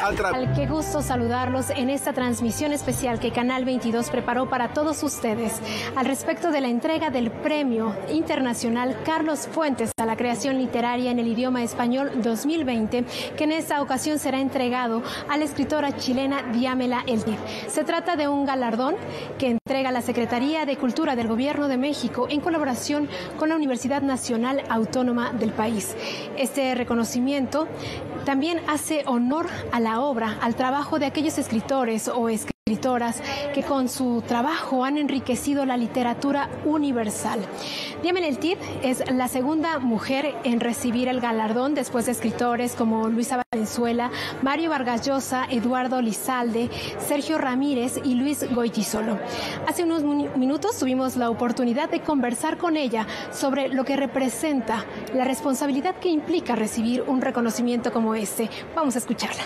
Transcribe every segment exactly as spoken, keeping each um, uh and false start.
Qué gusto saludarlos en esta transmisión especial que Canal veintidós preparó para todos ustedes al respecto de la entrega del Premio Internacional Carlos Fuentes a la creación literaria en el idioma español dos mil veinte, que en esta ocasión será entregado a la escritora chilena Diamela El Cid. Se trata de un galardón que entrega la Secretaría de Cultura del Gobierno de México en colaboración con la Universidad Nacional Autónoma del país. Este reconocimiento también hace honor a la obra, al trabajo de aquellos escritores o escritoras que con su trabajo han enriquecido la literatura universal. Diamela El Cid es la segunda mujer en recibir el galardón después de escritores como Luisa Valenzuela, Mario Vargas Llosa, Eduardo Lizalde, Sergio Ramírez y Luis Goytisolo. Hace unos minutos tuvimos la oportunidad de conversar con ella sobre lo que representa la responsabilidad que implica recibir un reconocimiento como este. Vamos a escucharla.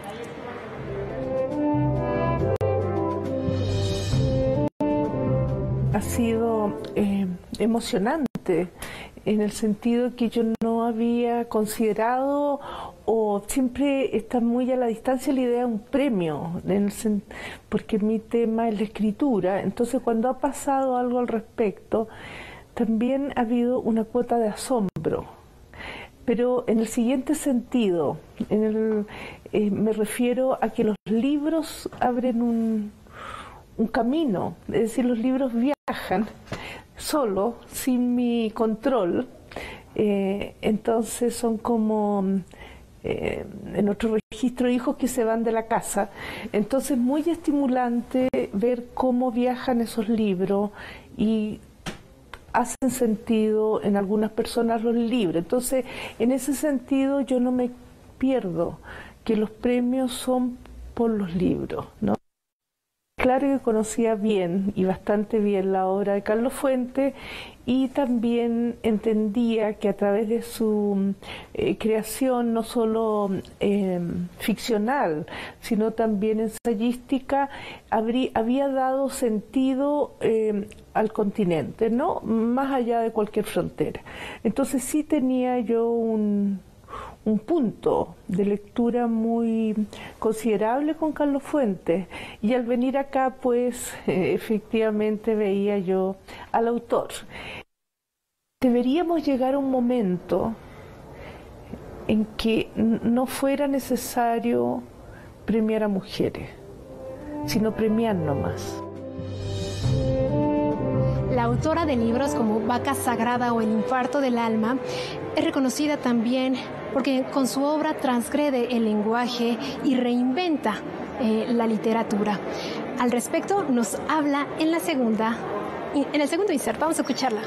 Ha sido eh, emocionante en el sentido que yo no había considerado o siempre está muy a la distancia la idea de un premio, en el, porque mi tema es la escritura. Entonces cuando ha pasado algo al respecto, también ha habido una cuota de asombro. Pero en el siguiente sentido, en el, eh, me refiero a que los libros abren un... un camino, es decir, los libros viajan solo, sin mi control, eh, entonces son como eh, en otro registro hijos que se van de la casa, entonces muy estimulante ver cómo viajan esos libros y hacen sentido en algunas personas los libros. Entonces, en ese sentido yo no me pierdo que los premios son por los libros, ¿no? Claro que conocía bien y bastante bien la obra de Carlos Fuentes y también entendía que a través de su eh, creación no solo eh, ficcional, sino también ensayística, habría, había dado sentido eh, al continente, ¿no? Más allá de cualquier frontera. Entonces sí tenía yo un... un punto de lectura muy considerable con Carlos Fuentes, y al venir acá pues eh, efectivamente veía yo al autor. Deberíamos llegar a un momento en que no fuera necesario premiar a mujeres, sino premiar nomás. La autora de libros como Vaca Sagrada o El Infarto del Alma es reconocida también porque con su obra transgrede el lenguaje y reinventa eh, la literatura. Al respecto nos habla en la segunda, en el segundo insert. Vamos a escucharla.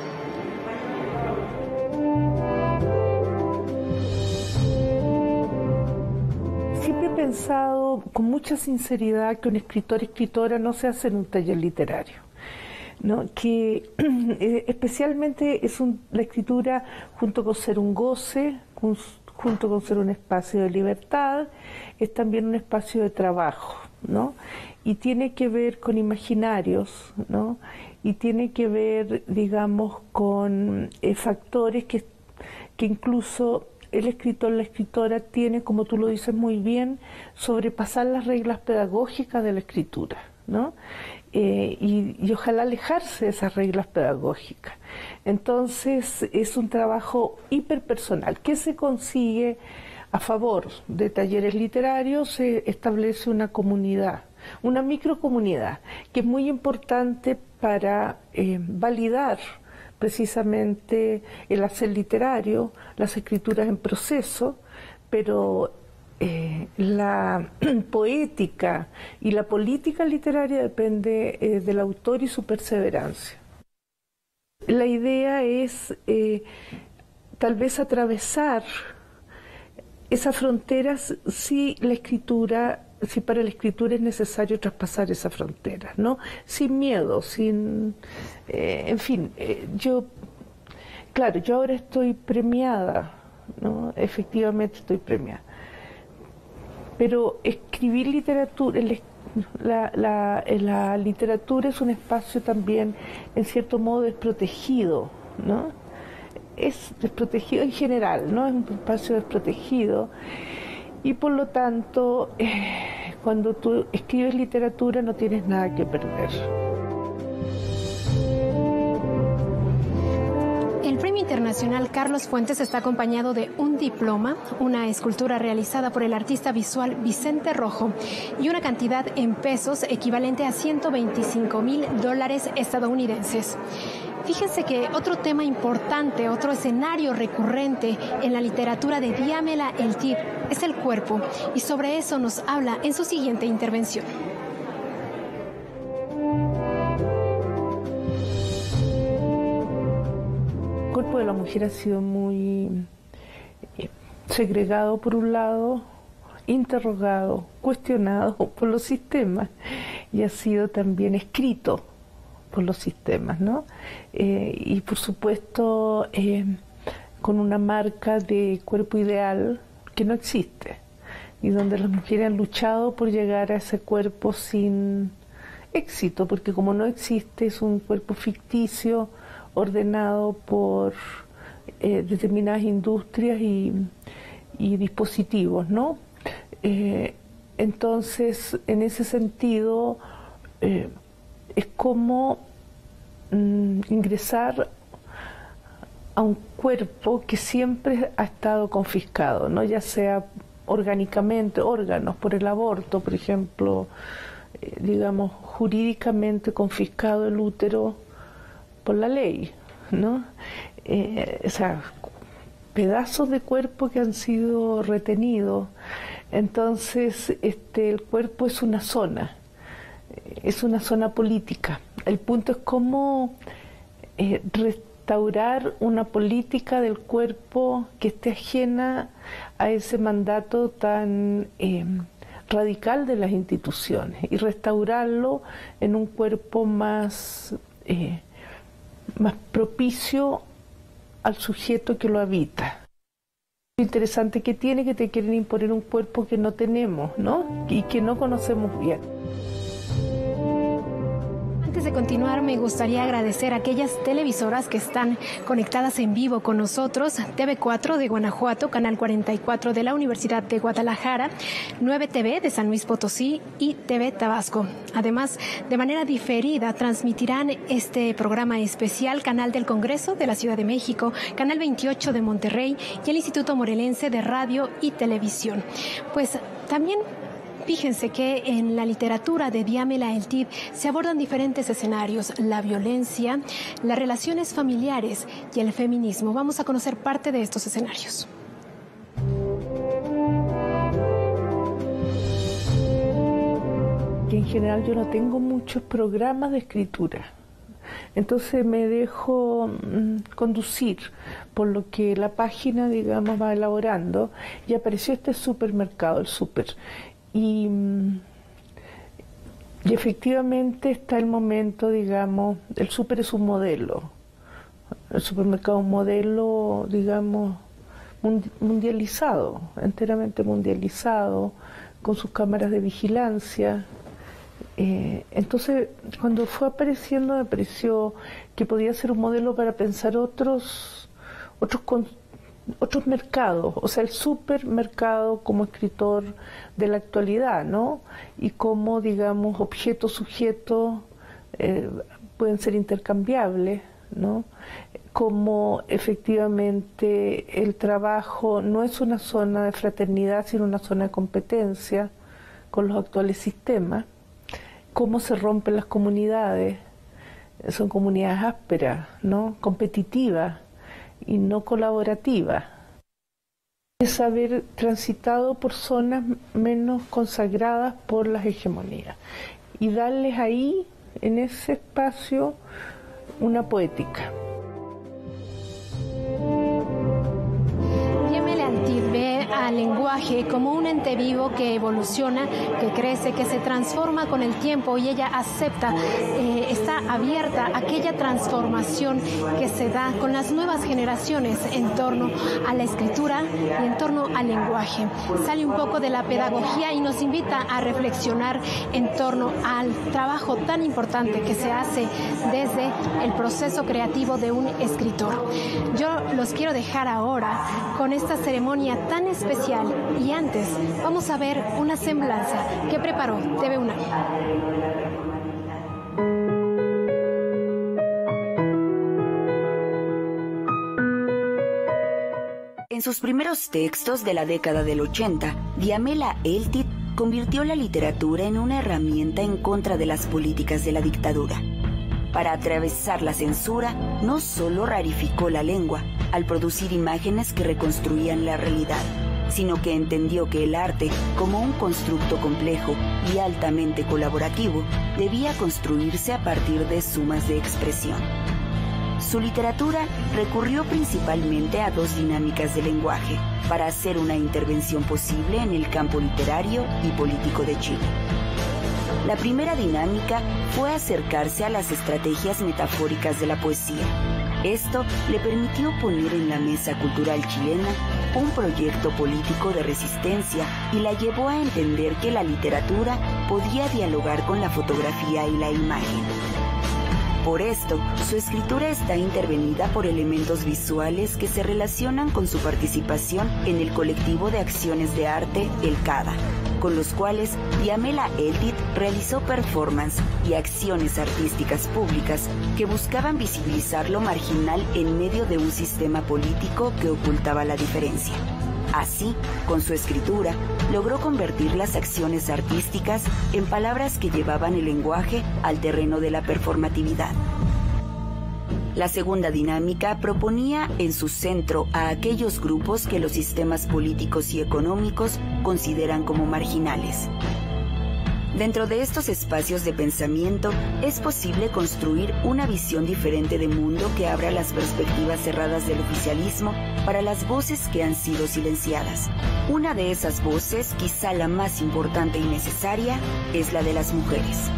Siempre he pensado con mucha sinceridad que un escritor, escritora no se hace en un taller literario, ¿no? Que eh, especialmente es un, la escritura, junto con ser un goce, con, junto con ser un espacio de libertad, es también un espacio de trabajo, ¿no? Y tiene que ver con imaginarios, ¿no? Y tiene que ver, digamos, con eh, factores que, que incluso el escritor, la escritora tiene, como tú lo dices muy bien, sobrepasar las reglas pedagógicas de la escritura, ¿no? Eh, y, y ojalá alejarse de esas reglas pedagógicas. Entonces es un trabajo hiperpersonal que se consigue a favor de talleres literarios. Se establece una comunidad, una microcomunidad, que es muy importante para eh, validar precisamente el hacer literario, las escrituras en proceso, pero Eh, la poética y la política literaria depende eh, del autor y su perseverancia. La idea es eh, tal vez atravesar esas fronteras si la escritura, si para la escritura es necesario traspasar esas fronteras, ¿no? Sin miedo, sin, eh, en fin, eh, yo, claro, yo ahora estoy premiada, ¿no? Efectivamente estoy premiada. Pero escribir literatura, la, la, la literatura es un espacio también, en cierto modo, desprotegido, ¿no? Es desprotegido en general, ¿no? Es un espacio desprotegido y por lo tanto, eh, cuando tú escribes literatura no tienes nada que perder. El Premio Internacional Carlos Fuentes está acompañado de un diploma, una escultura realizada por el artista visual Vicente Rojo y una cantidad en pesos equivalente a ciento veinticinco mil dólares estadounidenses. Fíjense que otro tema importante, otro escenario recurrente en la literatura de Diamela El-Tib es el cuerpo, y sobre eso nos habla en su siguiente intervención. El cuerpo de la mujer ha sido muy segregado por un lado, interrogado, cuestionado por los sistemas, y ha sido también escrito por los sistemas, ¿no? Eh, y por supuesto eh, con una marca de cuerpo ideal que no existe, y donde las mujeres han luchado por llegar a ese cuerpo sin éxito, porque como no existe, es un cuerpo ficticio ordenado por eh, determinadas industrias y, y dispositivos, ¿no? Eh, entonces, en ese sentido, eh, es como mm, ingresar a un cuerpo que siempre ha estado confiscado, ¿no? Ya sea orgánicamente, órganos por el aborto, por ejemplo, eh, digamos, jurídicamente confiscado el útero por la ley, ¿no? Eh, o sea, pedazos de cuerpo que han sido retenidos. Entonces, este, el cuerpo es una zona, es una zona política. El punto es cómo eh, restaurar una política del cuerpo que esté ajena a ese mandato tan eh, radical de las instituciones, y restaurarlo en un cuerpo más eh, más propicio al sujeto que lo habita. Lo interesante que tiene que te quieren imponer un cuerpo que no tenemos, ¿no? Y que no conocemos bien. Antes de continuar, me gustaría agradecer a aquellas televisoras que están conectadas en vivo con nosotros: T V cuatro de Guanajuato, Canal cuarenta y cuatro de la Universidad de Guadalajara, nueve T V de San Luis Potosí y T V Tabasco. Además, de manera diferida transmitirán este programa especial Canal del Congreso de la Ciudad de México, Canal veintiocho de Monterrey y el Instituto Morelense de Radio y Televisión. Pues también fíjense que en la literatura de Diamela El-Tib se abordan diferentes escenarios: la violencia, las relaciones familiares y el feminismo. Vamos a conocer parte de estos escenarios. En general yo no tengo muchos programas de escritura, entonces me dejo mm, conducir por lo que la página, digamos, va elaborando, y apareció este supermercado, el súper. Y, y efectivamente está el momento, digamos, el súper es un modelo, el supermercado es un modelo, digamos, mundializado, enteramente mundializado, con sus cámaras de vigilancia. Eh, entonces, cuando fue apareciendo, me pareció que podía ser un modelo para pensar otros, otros conceptos, otros mercados, o sea, el supermercado como escritor de la actualidad, ¿no? Y como, digamos, objetos, sujetos eh, pueden ser intercambiables, ¿no? Como efectivamente el trabajo no es una zona de fraternidad, sino una zona de competencia con los actuales sistemas. Cómo se rompen las comunidades, son comunidades ásperas, ¿no? Competitivas y no colaborativa. Es haber transitado por zonas menos consagradas por las hegemonías y darles ahí, en ese espacio, una poética. Diamela El-Tib ve al lenguaje como un ente vivo que evoluciona, que crece, que se transforma con el tiempo, y ella acepta, eh, está abierta a aquella transformación que se da con las nuevas generaciones en torno a la escritura y en torno al lenguaje. Sale un poco de la pedagogía y nos invita a reflexionar en torno al trabajo tan importante que se hace desde el proceso creativo de un escritor. Yo los quiero dejar ahora con esta ceremonia tan especial especial. Y antes, vamos a ver una semblanza que preparó T V UNAM. En sus primeros textos de la década del ochenta, Diamela Eltit convirtió la literatura en una herramienta en contra de las políticas de la dictadura. Para atravesar la censura, no solo rarificó la lengua al producir imágenes que reconstruían la realidad, sino que entendió que el arte, como un constructo complejo y altamente colaborativo, debía construirse a partir de sumas de expresión. Su literatura recurrió principalmente a dos dinámicas de lenguaje para hacer una intervención posible en el campo literario y político de Chile. La primera dinámica fue acercarse a las estrategias metafóricas de la poesía. Esto le permitió poner en la mesa cultural chilena un proyecto político de resistencia y la llevó a entender que la literatura podía dialogar con la fotografía y la imagen. Por esto, su escritura está intervenida por elementos visuales que se relacionan con su participación en el colectivo de acciones de arte El CADA, con los cuales Diamela Eltit realizó performance y acciones artísticas públicas que buscaban visibilizar lo marginal en medio de un sistema político que ocultaba la diferencia. Así, con su escritura, logró convertir las acciones artísticas en palabras que llevaban el lenguaje al terreno de la performatividad. La segunda dinámica proponía en su centro a aquellos grupos que los sistemas políticos y económicos consideran como marginales. Dentro de estos espacios de pensamiento es posible construir una visión diferente de mundo que abra las perspectivas cerradas del oficialismo para las voces que han sido silenciadas. Una de esas voces, quizá la más importante y necesaria, es la de las mujeres.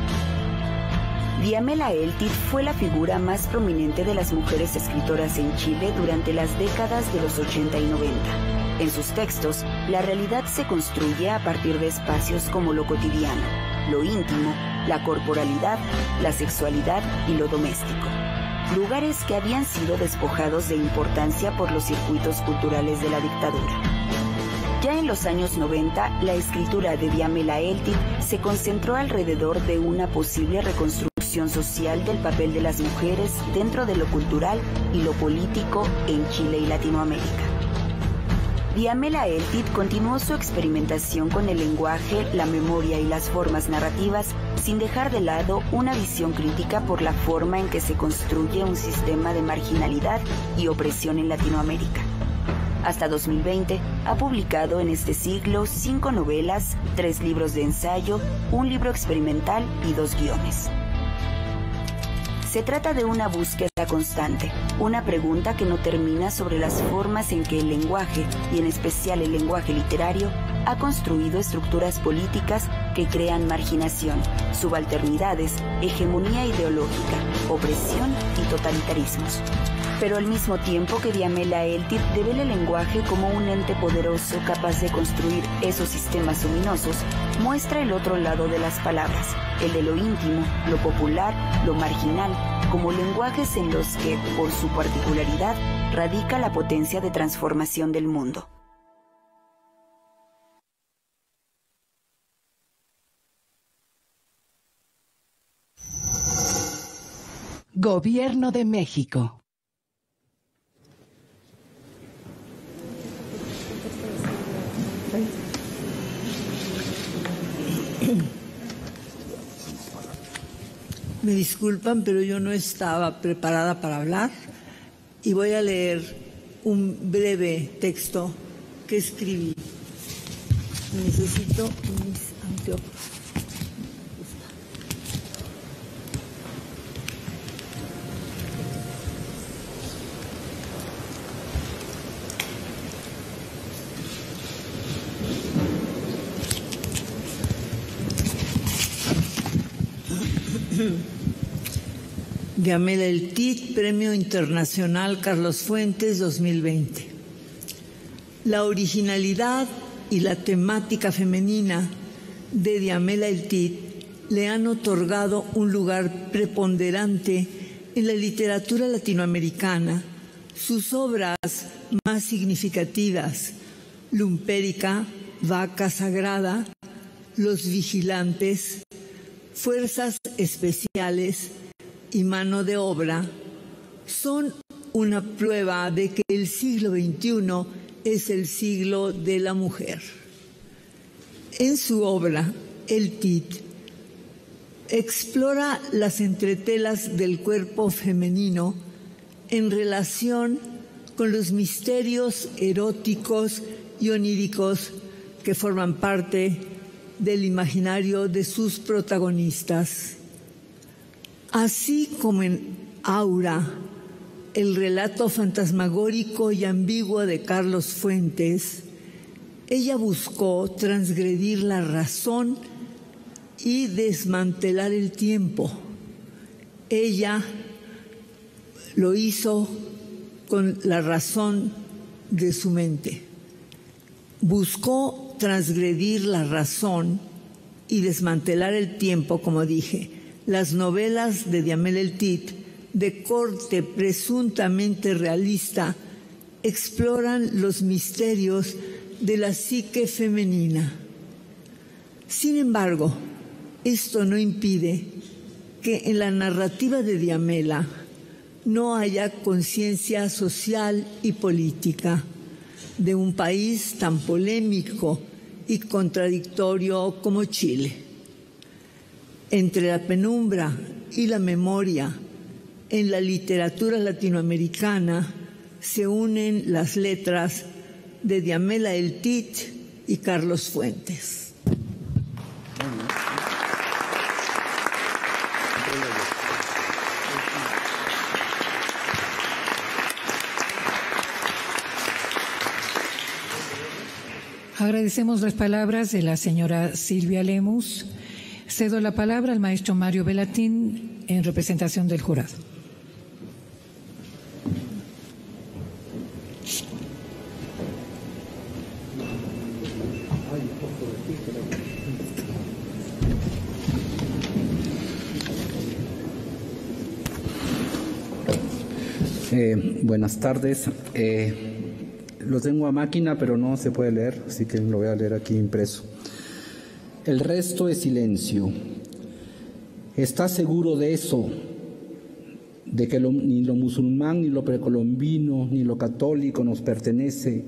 Diamela Eltit fue la figura más prominente de las mujeres escritoras en Chile durante las décadas de los ochenta y noventa. En sus textos, la realidad se construye a partir de espacios como lo cotidiano, lo íntimo, la corporalidad, la sexualidad y lo doméstico. Lugares que habían sido despojados de importancia por los circuitos culturales de la dictadura. Ya en los años noventa, la escritura de Diamela Eltit se concentró alrededor de una posible reconstrucción social del papel de las mujeres dentro de lo cultural y lo político en Chile y Latinoamérica. Diamela Eltit continuó su experimentación con el lenguaje, la memoria y las formas narrativas sin dejar de lado una visión crítica por la forma en que se construye un sistema de marginalidad y opresión en Latinoamérica. Hasta dos mil veinte ha publicado en este siglo cinco novelas, tres libros de ensayo, un libro experimental y dos guiones. Se trata de una búsqueda constante, una pregunta que no termina sobre las formas en que el lenguaje, y en especial el lenguaje literario, ha construido estructuras políticas que crean marginación, subalternidades, hegemonía ideológica, opresión y totalitarismos. Pero al mismo tiempo que Diamela Eltit devela el lenguaje como un ente poderoso capaz de construir esos sistemas luminosos, muestra el otro lado de las palabras, el de lo íntimo, lo popular, lo marginal, como lenguajes en los que, por su particularidad, radica la potencia de transformación del mundo. Gobierno de México. Me disculpan, pero yo no estaba preparada para hablar y voy a leer un breve texto que escribí. Necesito mis anteojos. Diamela Eltit, Premio Internacional Carlos Fuentes dos mil veinte. La originalidad y la temática femenina de Diamela Eltit le han otorgado un lugar preponderante en la literatura latinoamericana. Sus obras más significativas, Lumpérica, Vaca Sagrada, Los Vigilantes, Fuerzas Especiales y Mano de Obra son una prueba de que el siglo veintiuno es el siglo de la mujer. En su obra, El Tit explora las entretelas del cuerpo femenino en relación con los misterios eróticos y oníricos que forman parte del imaginario de sus protagonistas. Así como en Aura, el relato fantasmagórico y ambiguo de Carlos Fuentes, ella buscó transgredir la razón y desmantelar el tiempo. Ella lo hizo con la razón de su mente. Buscó transgredir la razón y desmantelar el tiempo, como dije. Las novelas de Diamela El Tit, de corte presuntamente realista, exploran los misterios de la psique femenina. Sin embargo, esto no impide que en la narrativa de Diamela no haya conciencia social y política de un país tan polémico y contradictorio como Chile. Entre la penumbra y la memoria, en la literatura latinoamericana se unen las letras de Diamela El Tit y Carlos Fuentes. Agradecemos las palabras de la señora Silvia Lemus. Cedo la palabra al maestro Mario Velatín en representación del jurado. Eh, buenas tardes. Eh, lo tengo a máquina, pero no se puede leer, así que lo voy a leer aquí impreso. El resto es silencio. ¿Estás seguro de eso? De que lo, ni lo musulmán, ni lo precolombino, ni lo católico nos pertenece.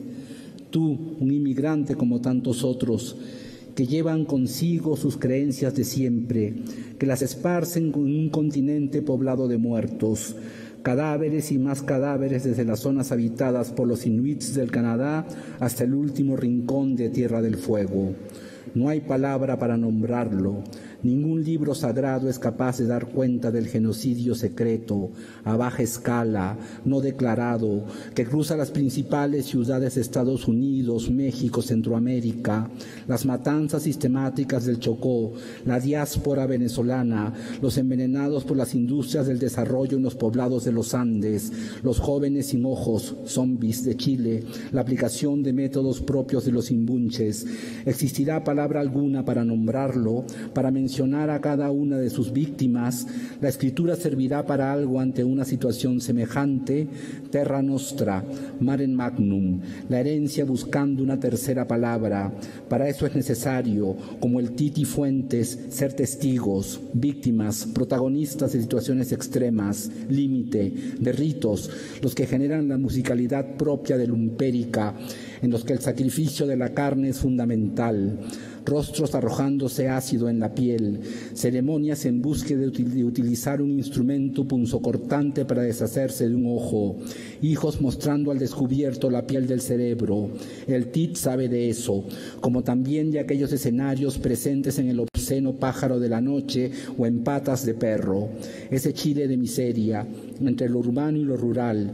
Tú, un inmigrante como tantos otros, que llevan consigo sus creencias de siempre, que las esparcen en un continente poblado de muertos, cadáveres y más cadáveres desde las zonas habitadas por los inuits del Canadá hasta el último rincón de Tierra del Fuego. No hay palabra para nombrarlo. Ningún libro sagrado es capaz de dar cuenta del genocidio secreto, a baja escala, no declarado, que cruza las principales ciudades de Estados Unidos, México, Centroamérica, las matanzas sistemáticas del Chocó, la diáspora venezolana, los envenenados por las industrias del desarrollo en los poblados de los Andes, los jóvenes sin ojos, zombies de Chile, la aplicación de métodos propios de los imbunches. ¿Existirá palabra alguna para nombrarlo, para mencionar a cada una de sus víctimas? La escritura servirá para algo ante una situación semejante. Terra Nostra, Mare Magnum, la herencia buscando una tercera palabra. Para eso es necesario, como el Tit y Fuentes, ser testigos, víctimas, protagonistas de situaciones extremas, límite, de ritos, los que generan la musicalidad propia de Lumpérica, en los que el sacrificio de la carne es fundamental. Rostros arrojándose ácido en la piel, ceremonias en búsqueda de, util de utilizar un instrumento punzocortante para deshacerse de un ojo, hijos mostrando al descubierto la piel del cerebro. El Tit sabe de eso, como también de aquellos escenarios presentes en el obsceno Pájaro de la Noche o en Patas de Perro. Ese Chile de miseria, entre lo urbano y lo rural,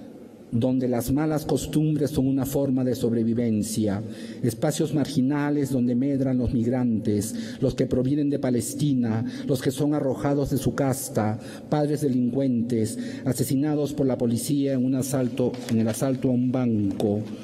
donde las malas costumbres son una forma de sobrevivencia, espacios marginales donde medran los migrantes, los que provienen de Palestina, los que son arrojados de su casta, padres delincuentes, asesinados por la policía en un asalto, en el asalto a un banco.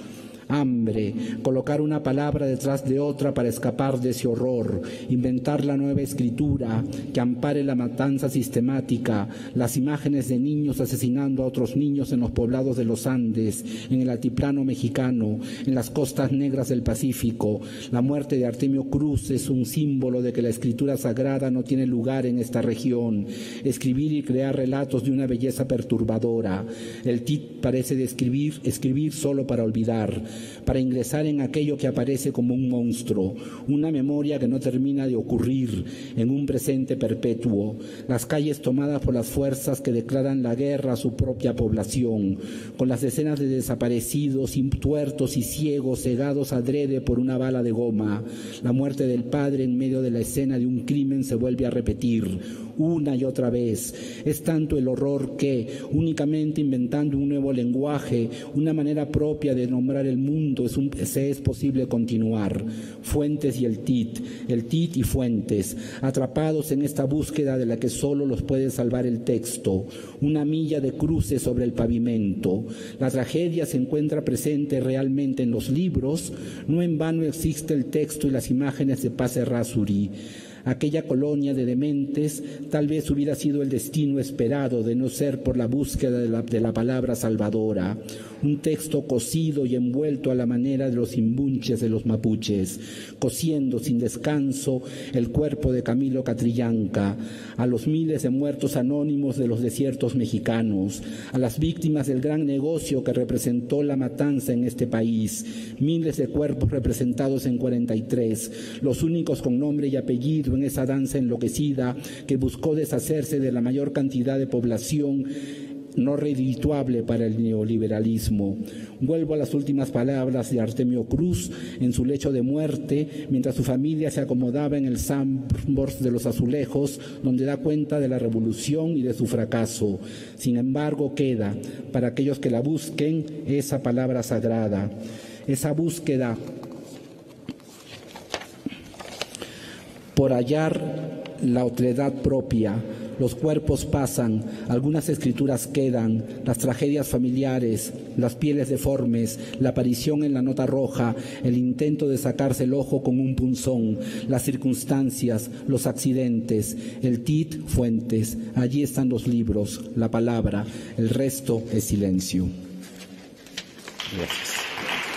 Hambre, colocar una palabra detrás de otra para escapar de ese horror, inventar la nueva escritura que ampare la matanza sistemática, las imágenes de niños asesinando a otros niños en los poblados de los Andes, en el altiplano mexicano, en las costas negras del Pacífico. La muerte de Artemio Cruz es un símbolo de que la escritura sagrada no tiene lugar en esta región. Escribir y crear relatos de una belleza perturbadora. El T I T parece describir, escribir solo para olvidar, para ingresar en aquello que aparece como un monstruo, una memoria que no termina de ocurrir, en un presente perpetuo, las calles tomadas por las fuerzas que declaran la guerra a su propia población, con las decenas de desaparecidos, tuertos y ciegos, cegados adrede por una bala de goma. La muerte del padre en medio de la escena de un crimen se vuelve a repetir, una y otra vez. Es tanto el horror que, únicamente inventando un nuevo lenguaje, una manera propia de nombrar el mundo, es un, se es posible continuar. Fuentes y el T I T, el T I T y Fuentes, atrapados en esta búsqueda de la que solo los puede salvar el texto, una milla de cruces sobre el pavimento. La tragedia se encuentra presente realmente en los libros, no en vano existe el texto y las imágenes de Paz Errázuriz. Aquella colonia de dementes tal vez hubiera sido el destino esperado de no ser por la búsqueda de la, de la palabra salvadora. Un texto cosido y envuelto a la manera de los imbunches de los mapuches, cosiendo sin descanso el cuerpo de Camilo Catrillanca, a los miles de muertos anónimos de los desiertos mexicanos, a las víctimas del gran negocio que representó la matanza en este país, miles de cuerpos representados en cuarenta y tres, los únicos con nombre y apellido en esa danza enloquecida que buscó deshacerse de la mayor cantidad de población no redituable para el neoliberalismo. Vuelvo a las últimas palabras de Artemio Cruz en su lecho de muerte, mientras su familia se acomodaba en el Sambors de los Azulejos, donde da cuenta de la revolución y de su fracaso. Sin embargo, queda, para aquellos que la busquen, esa palabra sagrada, esa búsqueda por hallar la otredad propia. Los cuerpos pasan, algunas escrituras quedan, las tragedias familiares, las pieles deformes, la aparición en la nota roja, el intento de sacarse el ojo con un punzón, las circunstancias, los accidentes, el T I T, Fuentes. Allí están los libros, la palabra, el resto es silencio. Gracias.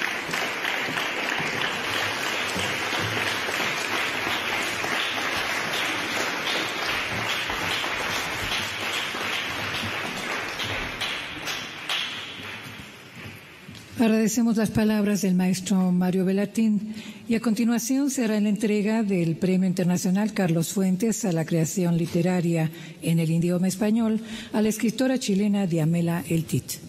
Agradecemos las palabras del maestro Mario Velatín y a continuación será la entrega del Premio Internacional Carlos Fuentes a la creación literaria en el idioma español a la escritora chilena Diamela El T I T.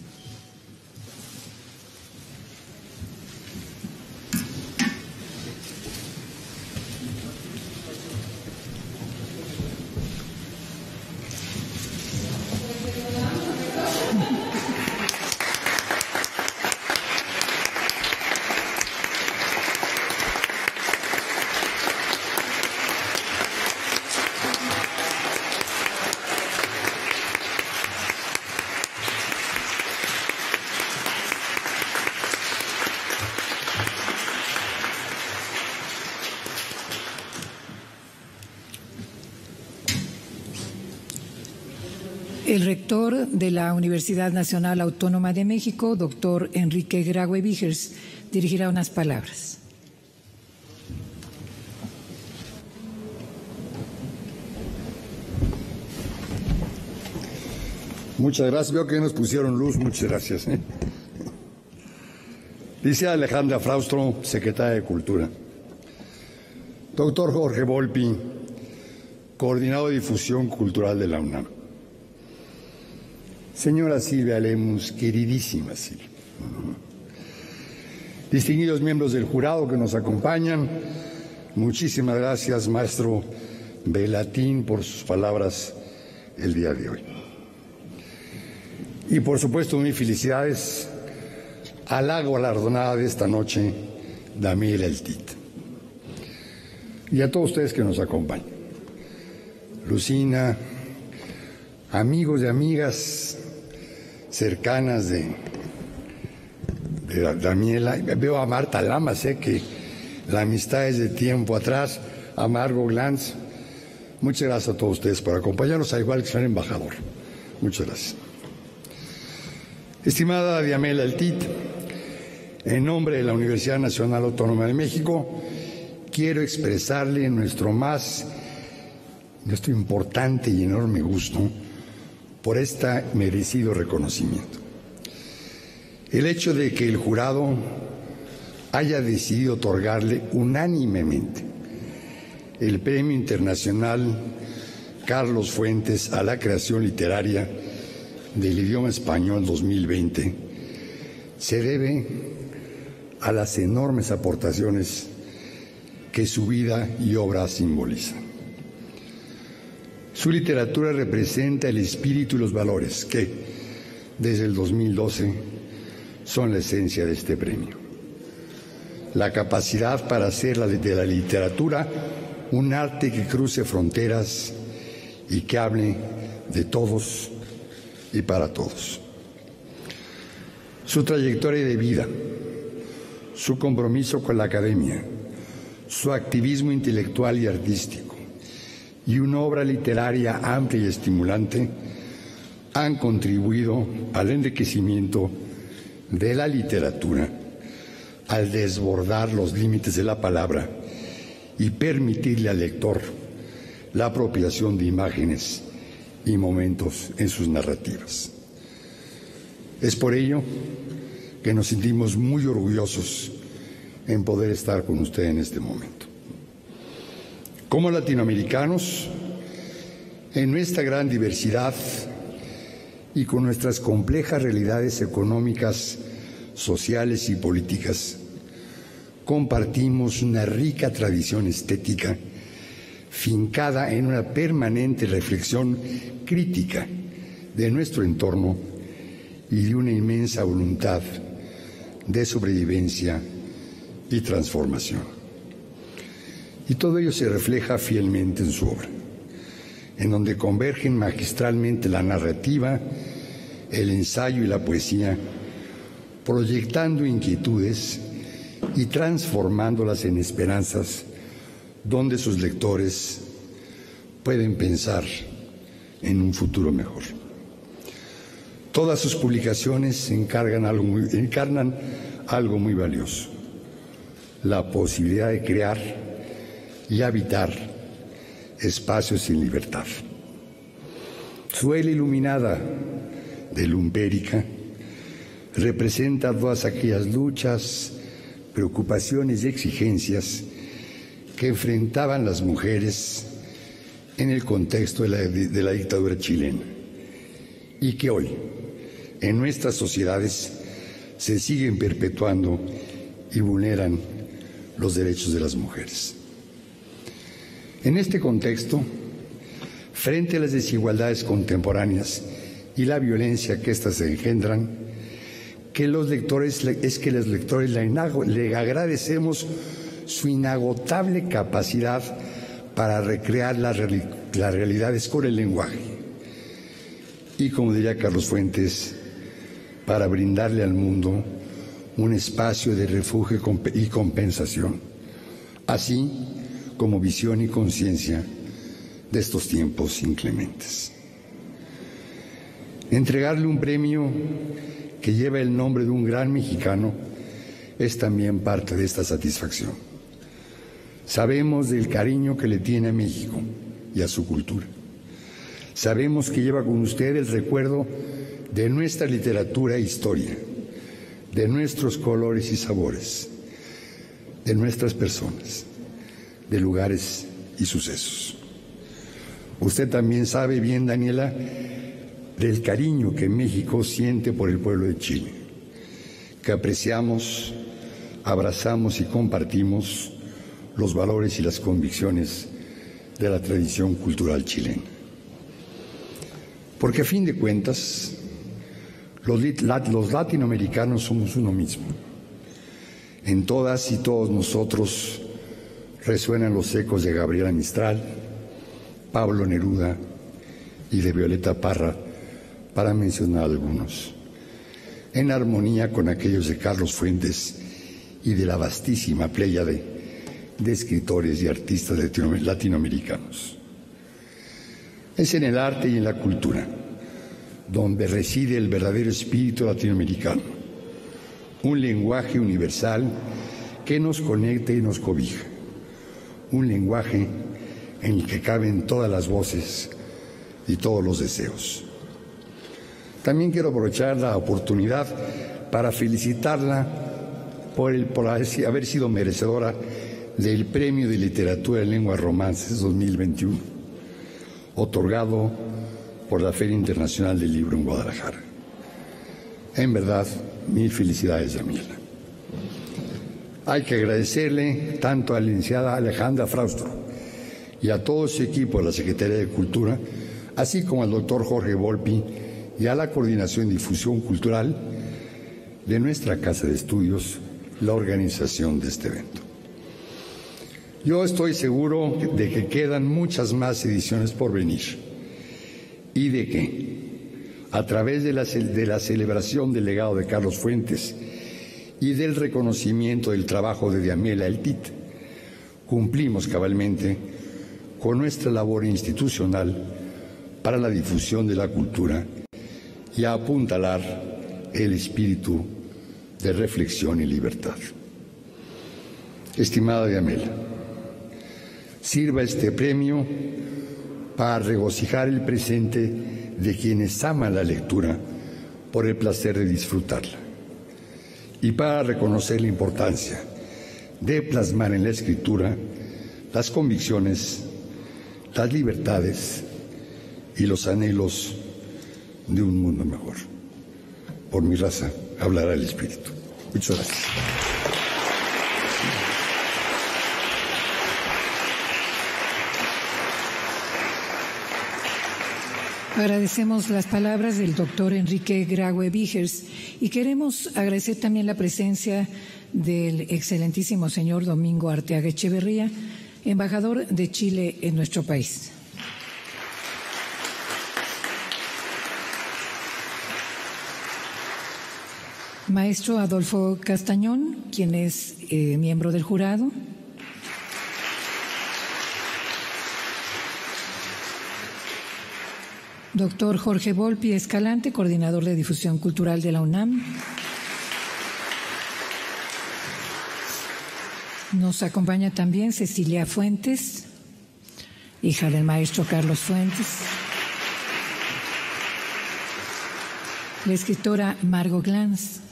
El rector de la Universidad Nacional Autónoma de México, doctor Enrique Graue Vigers, dirigirá unas palabras. Muchas gracias. Veo que nos pusieron luz. Muchas gracias. ¿eh? Dice Alejandra Fraustro, secretaria de Cultura. Doctor Jorge Volpi, coordinador de difusión cultural de la UNAM. Señora Silvia Lemus, queridísima Silvia. Distinguidos miembros del jurado que nos acompañan, muchísimas gracias, maestro Velatín, por sus palabras el día de hoy. Y por supuesto, mis felicidades a la galardonada de esta noche, Diamela El T I T. Y a todos ustedes que nos acompañan. Lucina, amigos y amigas cercanas de, de que Daniela, veo a Marta Lama, sé que la amistad es de tiempo atrás, a Margo Glantz. Muchas gracias a todos ustedes por acompañarnos, al igual que el embajador. Muchas gracias. Estimada Diamela El Tit, en nombre de la Universidad Nacional Autónoma de México, quiero expresarle nuestro más, nuestro importante y enorme gusto por este merecido reconocimiento. El hecho de que el jurado haya decidido otorgarle unánimemente el Premio Internacional Carlos Fuentes a la creación literaria del idioma español dos mil veinte se debe a las enormes aportaciones que su vida y obra simbolizan. Su literatura representa el espíritu y los valores que, desde el dos mil doce, son la esencia de este premio. La capacidad para hacer de la literatura un arte que cruce fronteras y que hable de todos y para todos. Su trayectoria de vida, su compromiso con la academia, su activismo intelectual y artístico y una obra literaria amplia y estimulante han contribuido al enriquecimiento de la literatura, al desbordar los límites de la palabra y permitirle al lector la apropiación de imágenes y momentos en sus narrativas. Es por ello que nos sentimos muy orgullosos en poder estar con usted en este momento. Como latinoamericanos, en nuestra gran diversidad y con nuestras complejas realidades económicas, sociales y políticas, compartimos una rica tradición estética fincada en una permanente reflexión crítica de nuestro entorno y de una inmensa voluntad de sobrevivencia y transformación. Y todo ello se refleja fielmente en su obra, en donde convergen magistralmente la narrativa, el ensayo y la poesía, proyectando inquietudes y transformándolas en esperanzas donde sus lectores pueden pensar en un futuro mejor. Todas sus publicaciones encargan algo muy, encarnan algo muy valioso: la posibilidad de crear y habitar espacios sin libertad. Su L iluminada de Lumpérica representa todas aquellas luchas, preocupaciones y exigencias que enfrentaban las mujeres en el contexto de la, de la dictadura chilena y que hoy en nuestras sociedades se siguen perpetuando y vulneran los derechos de las mujeres. En este contexto, frente a las desigualdades contemporáneas y la violencia que éstas engendran, que los lectores, es que los lectores le, le agradecemos su inagotable capacidad para recrear las, las realidades con el lenguaje. Y como diría Carlos Fuentes, para brindarle al mundo un espacio de refugio y compensación, así como visión y conciencia de estos tiempos inclementes. Entregarle un premio que lleva el nombre de un gran mexicano es también parte de esta satisfacción. Sabemos del cariño que le tiene a México y a su cultura. Sabemos que lleva con usted el recuerdo de nuestra literatura e historia, de nuestros colores y sabores, de nuestras personas, de lugares y sucesos. Usted también sabe bien, Daniela, del cariño que México siente por el pueblo de Chile, que apreciamos, abrazamos y compartimos los valores y las convicciones de la tradición cultural chilena. Porque a fin de cuentas, los, los latinoamericanos somos uno mismo. En todas y todos nosotros resuenan los ecos de Gabriela Mistral, Pablo Neruda y de Violeta Parra, para mencionar algunos. en armonía con aquellos de Carlos Fuentes y de la vastísima pléyade de escritores y artistas latinoamericanos. Es en el arte y en la cultura donde reside el verdadero espíritu latinoamericano, un lenguaje universal que nos conecta y nos cobija, un lenguaje en el que caben todas las voces y todos los deseos. También quiero aprovechar la oportunidad para felicitarla por, el, por haber sido merecedora del Premio de Literatura en Lenguas Romances dos mil veintiuno, otorgado por la Feria Internacional del Libro en Guadalajara. En verdad, mil felicidades, Yamila. Hay que agradecerle tanto a la licenciada Alejandra Fraustro y a todo su equipo de la Secretaría de Cultura, así como al doctor Jorge Volpi y a la Coordinación de Difusión Cultural de nuestra Casa de Estudios, la organización de este evento. Yo estoy seguro de que quedan muchas más ediciones por venir y de que, a través de la, de la celebración del legado de Carlos Fuentes y del reconocimiento del trabajo de Diamela El Tit, cumplimos cabalmente con nuestra labor institucional para la difusión de la cultura y a apuntalar el espíritu de reflexión y libertad. Estimada Diamela, sirva este premio para regocijar el presente de quienes aman la lectura por el placer de disfrutarla y para reconocer la importancia de plasmar en la escritura las convicciones, las libertades y los anhelos de un mundo mejor. Por mi raza hablará el espíritu. Muchas gracias. Agradecemos las palabras del doctor Enrique Graue Vigers y queremos agradecer también la presencia del excelentísimo señor Domingo Arteaga Echeverría, embajador de Chile en nuestro país. Maestro Adolfo Castañón, quien es eh, miembro del jurado. Doctor Jorge Volpi Escalante, coordinador de difusión cultural de la UNAM. Nos acompaña también Cecilia Fuentes, hija del maestro Carlos Fuentes. La escritora Margot Glantz.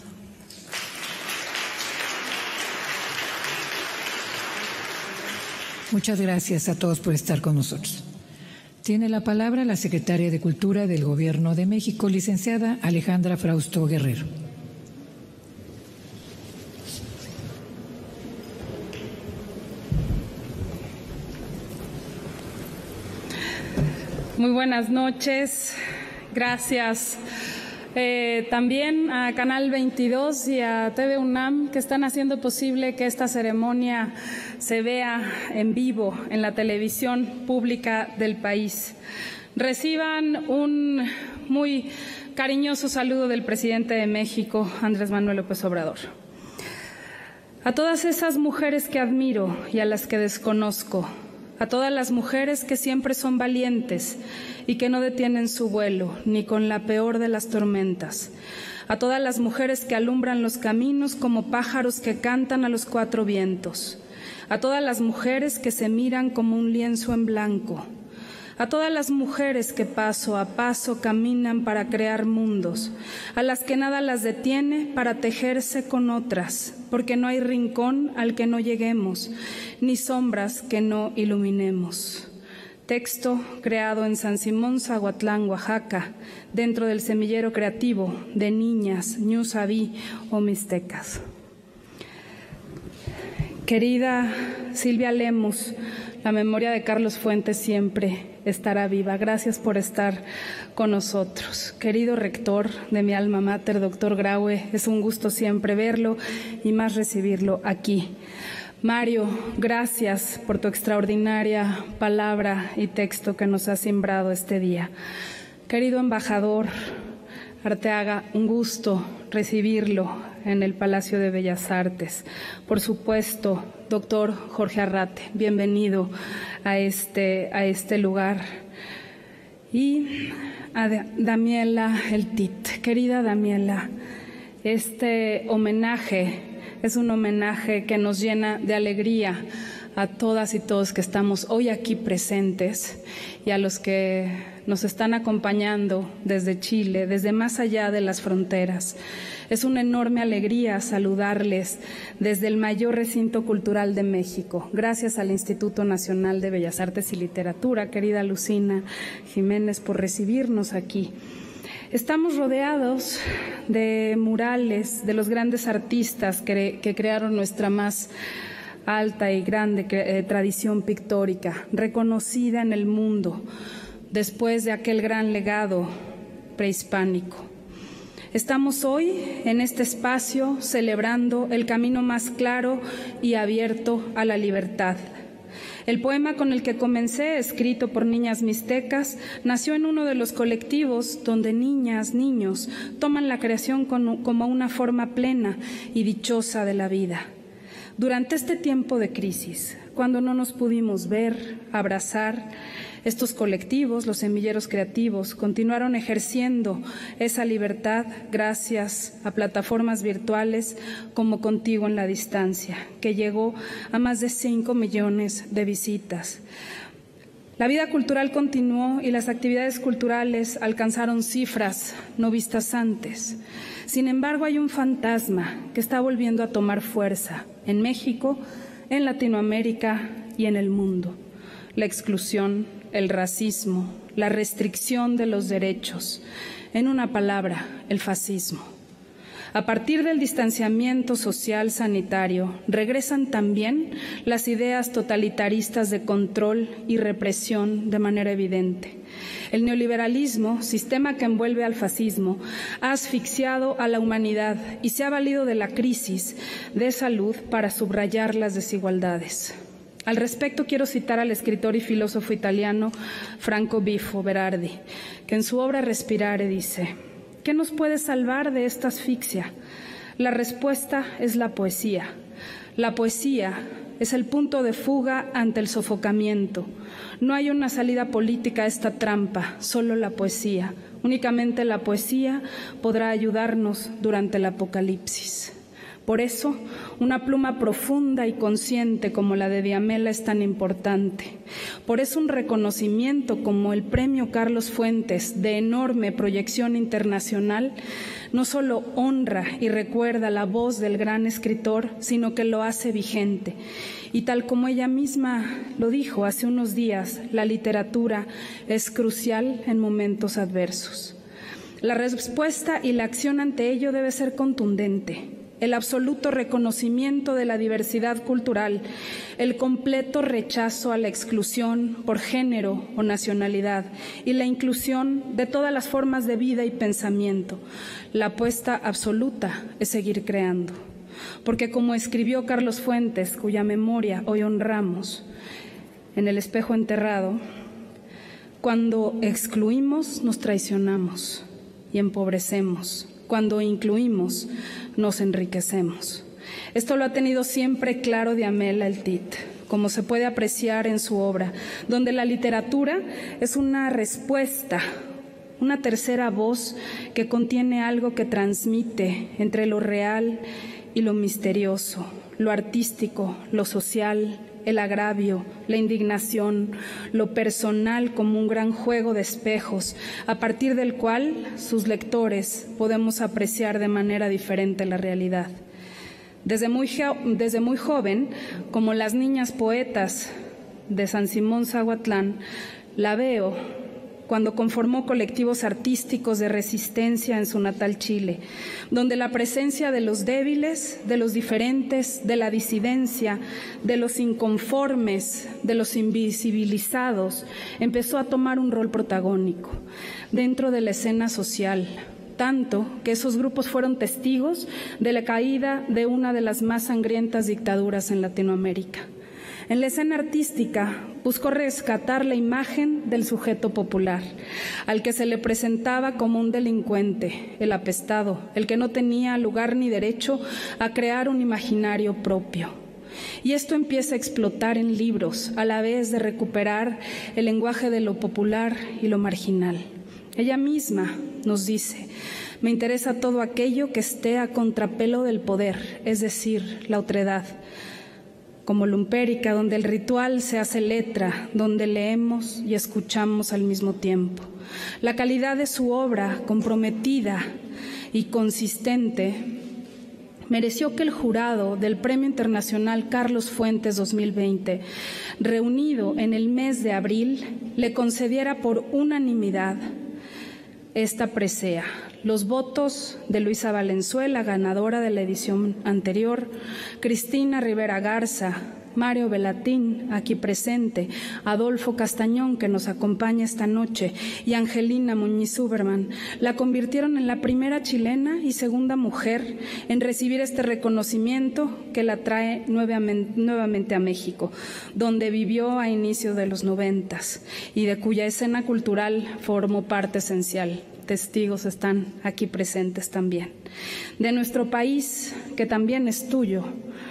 Muchas gracias a todos por estar con nosotros. Tiene la palabra la secretaria de Cultura del Gobierno de México, licenciada Alejandra Frausto Guerrero. Muy buenas noches. Gracias eh, también a Canal veintidós y a T V UNAM, que están haciendo posible que esta ceremonia se vea en vivo en la televisión pública del país. Reciban un muy cariñoso saludo del presidente de México, Andrés Manuel López Obrador. A todas esas mujeres que admiro y a las que desconozco, a todas las mujeres que siempre son valientes y que no detienen su vuelo, ni con la peor de las tormentas, a todas las mujeres que alumbran los caminos como pájaros que cantan a los cuatro vientos, a todas las mujeres que se miran como un lienzo en blanco, a todas las mujeres que paso a paso caminan para crear mundos, a las que nada las detiene para tejerse con otras, porque no hay rincón al que no lleguemos, ni sombras que no iluminemos. Texto creado en San Simón, Zahuatlán, Oaxaca, dentro del semillero creativo de niñas, ñusaví o mixtecas. Querida Silvia Lemus, la memoria de Carlos Fuentes siempre estará viva. Gracias por estar con nosotros. Querido rector de mi alma mater, doctor Graue, es un gusto siempre verlo y más recibirlo aquí. Mario, gracias por tu extraordinaria palabra y texto que nos has sembrado este día. Querido embajador Arteaga, un gusto recibirlo en el Palacio de Bellas Artes. Por supuesto, doctor Jorge Arrate, bienvenido a este, a este lugar. Y a Damiela Eltit. Querida Damiela, este homenaje es un homenaje que nos llena de alegría a todas y todos que estamos hoy aquí presentes y a los que nos están acompañando desde Chile, desde más allá de las fronteras. Es una enorme alegría saludarles desde el mayor recinto cultural de México. Gracias al Instituto Nacional de Bellas Artes y Literatura, querida Lucina Jiménez, por recibirnos aquí. Estamos rodeados de murales de los grandes artistas que, que crearon nuestra más alta y grande eh, tradición pictórica, reconocida en el mundo después de aquel gran legado prehispánico. Estamos hoy en este espacio celebrando el camino más claro y abierto a la libertad. El poema con el que comencé, escrito por niñas mixtecas, nació en uno de los colectivos donde niñas, niños toman la creación como una forma plena y dichosa de la vida. Durante este tiempo de crisis, cuando no nos pudimos ver, abrazar, estos colectivos, los semilleros creativos, continuaron ejerciendo esa libertad gracias a plataformas virtuales como Contigo en la Distancia, que llegó a más de cinco millones de visitas. La vida cultural continuó y las actividades culturales alcanzaron cifras no vistas antes. Sin embargo, hay un fantasma que está volviendo a tomar fuerza en México, en Latinoamérica y en el mundo: la exclusión, el racismo, la restricción de los derechos, en una palabra, el fascismo. A partir del distanciamiento social sanitario, regresan también las ideas totalitaristas de control y represión de manera evidente. El neoliberalismo, sistema que envuelve al fascismo, ha asfixiado a la humanidad y se ha valido de la crisis de salud para subrayar las desigualdades. Al respecto, quiero citar al escritor y filósofo italiano Franco Bifo Berardi, que en su obra Respirare dice: ¿qué nos puede salvar de esta asfixia? La respuesta es la poesía. La poesía es el punto de fuga ante el sofocamiento. No hay una salida política a esta trampa, solo la poesía. Únicamente la poesía podrá ayudarnos durante el apocalipsis. Por eso, una pluma profunda y consciente como la de Diamela es tan importante. Por eso un reconocimiento como el Premio Carlos Fuentes, de enorme proyección internacional, no solo honra y recuerda la voz del gran escritor, sino que lo hace vigente. Y tal como ella misma lo dijo hace unos días, la literatura es crucial en momentos adversos. La respuesta y la acción ante ello debe ser contundente. El absoluto reconocimiento de la diversidad cultural, el completo rechazo a la exclusión por género o nacionalidad y la inclusión de todas las formas de vida y pensamiento. La apuesta absoluta es seguir creando, porque como escribió Carlos Fuentes, cuya memoria hoy honramos, en El espejo enterrado, cuando excluimos nos traicionamos y empobrecemos. Cuando incluimos, nos enriquecemos. Esto lo ha tenido siempre claro Diamela Eltit, como se puede apreciar en su obra, donde la literatura es una respuesta, una tercera voz que contiene algo que transmite entre lo real y lo misterioso, lo artístico, lo social, el agravio, la indignación, lo personal como un gran juego de espejos, a partir del cual sus lectores podemos apreciar de manera diferente la realidad. Desde muy, desde muy joven, como las niñas poetas de San Simón Zahuatlán, la veo cuando conformó colectivos artísticos de resistencia en su natal Chile, donde la presencia de los débiles, de los diferentes, de la disidencia, de los inconformes, de los invisibilizados, empezó a tomar un rol protagónico dentro de la escena social, tanto que esos grupos fueron testigos de la caída de una de las más sangrientas dictaduras en Latinoamérica. En la escena artística buscó rescatar la imagen del sujeto popular, al que se le presentaba como un delincuente, el apestado, el que no tenía lugar ni derecho a crear un imaginario propio. Y esto empieza a explotar en libros, a la vez de recuperar el lenguaje de lo popular y lo marginal. Ella misma nos dice: me interesa todo aquello que esté a contrapelo del poder, es decir, la otredad, como Lumpérica, donde el ritual se hace letra, donde leemos y escuchamos al mismo tiempo. La calidad de su obra, comprometida y consistente, mereció que el jurado del Premio Internacional Carlos Fuentes dos mil veinte, reunido en el mes de abril, le concediera por unanimidad esta presea. Los votos de Luisa Valenzuela, ganadora de la edición anterior, Cristina Rivera Garza, Mario Velatín, aquí presente, Adolfo Castañón, que nos acompaña esta noche, y Angelina Muñiz Uberman, la convirtieron en la primera chilena y segunda mujer en recibir este reconocimiento que la trae nuevamente a México, donde vivió a inicio de los noventas y de cuya escena cultural formó parte esencial. Testigos están aquí presentes también. De nuestro país, que también es tuyo,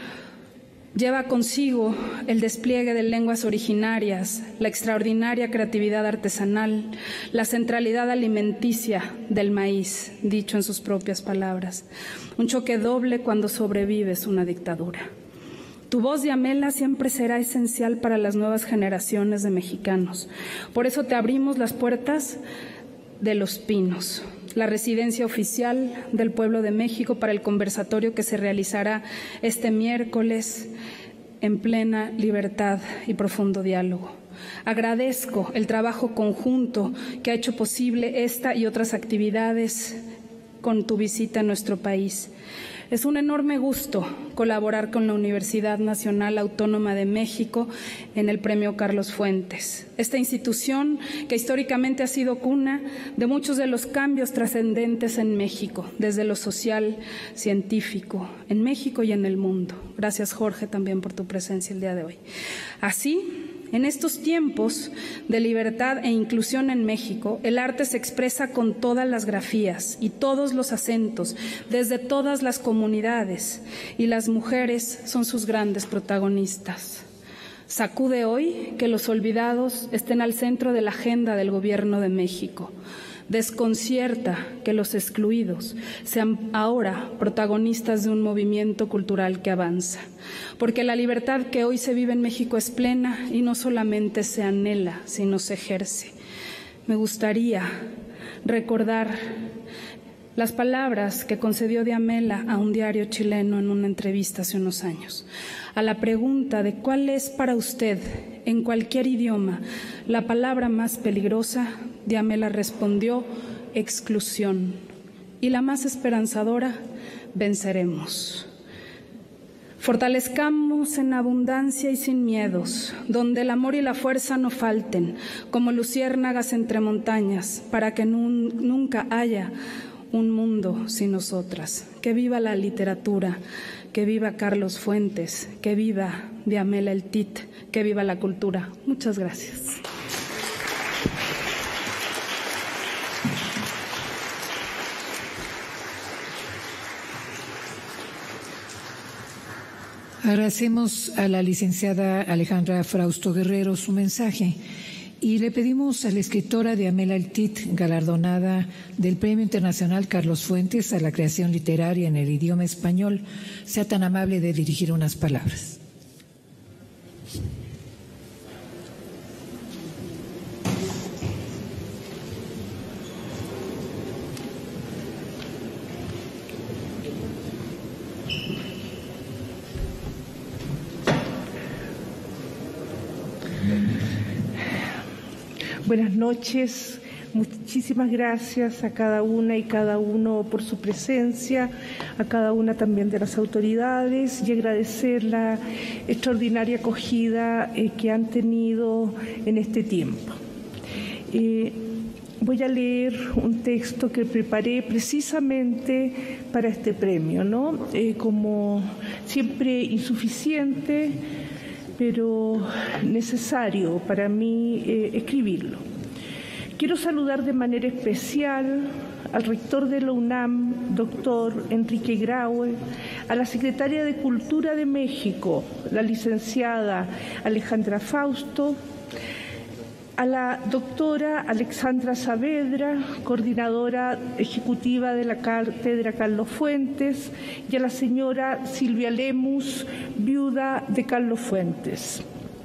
lleva consigo el despliegue de lenguas originarias, la extraordinaria creatividad artesanal, la centralidad alimenticia del maíz, dicho en sus propias palabras. Un choque doble cuando sobrevives una dictadura. Tu voz, Diamela, siempre será esencial para las nuevas generaciones de mexicanos. Por eso te abrimos las puertas de Los Pinos, la residencia oficial del pueblo de México, para el conversatorio que se realizará este miércoles en plena libertad y profundo diálogo. Agradezco el trabajo conjunto que ha hecho posible esta y otras actividades con tu visita a nuestro país. Es un enorme gusto colaborar con la Universidad Nacional Autónoma de México en el Premio Carlos Fuentes. Esta institución que históricamente ha sido cuna de muchos de los cambios trascendentes en México, desde lo social, científico, en México y en el mundo. Gracias, Jorge, también por tu presencia el día de hoy. Así, en estos tiempos de libertad e inclusión en México, el arte se expresa con todas las grafías y todos los acentos, desde todas las comunidades, y las mujeres son sus grandes protagonistas. Sacude hoy que los olvidados estén al centro de la agenda del Gobierno de México. Desconcierta que los excluidos sean ahora protagonistas de un movimiento cultural que avanza, porque la libertad que hoy se vive en México es plena y no solamente se anhela, sino se ejerce. Me gustaría recordar las palabras que concedió Diamela a un diario chileno en una entrevista hace unos años. A la pregunta de cuál es para usted, en cualquier idioma, la palabra más peligrosa, Diamela respondió: exclusión. Y la más esperanzadora: venceremos. Fortalezcamos en abundancia y sin miedos, donde el amor y la fuerza no falten, como luciérnagas entre montañas, para que nun- nunca haya un mundo sin nosotras. Que viva la literatura, que viva Carlos Fuentes, que viva Diamela El Tit, que viva la cultura. Muchas gracias. Agradecemos a la licenciada Alejandra Frausto Guerrero su mensaje y le pedimos a la escritora Diamela El Tit, galardonada del Premio Internacional Carlos Fuentes a la creación literaria en el idioma español, sea tan amable de dirigir unas palabras. Buenas noches, muchísimas gracias a cada una y cada uno por su presencia, a cada una también de las autoridades, y agradecer la extraordinaria acogida eh, que han tenido en este tiempo. Eh, voy a leer un texto que preparé precisamente para este premio, ¿no? Eh, como siempre insuficiente, pero necesario para mí eh, escribirlo. Quiero saludar de manera especial al rector de la UNAM, doctor Enrique Graue, a la secretaria de Cultura de México, la licenciada Alejandra Fausto, a la doctora Alexandra Saavedra, coordinadora ejecutiva de la Cátedra Carlos Fuentes, y a la señora Silvia Lemus, viuda de Carlos Fuentes.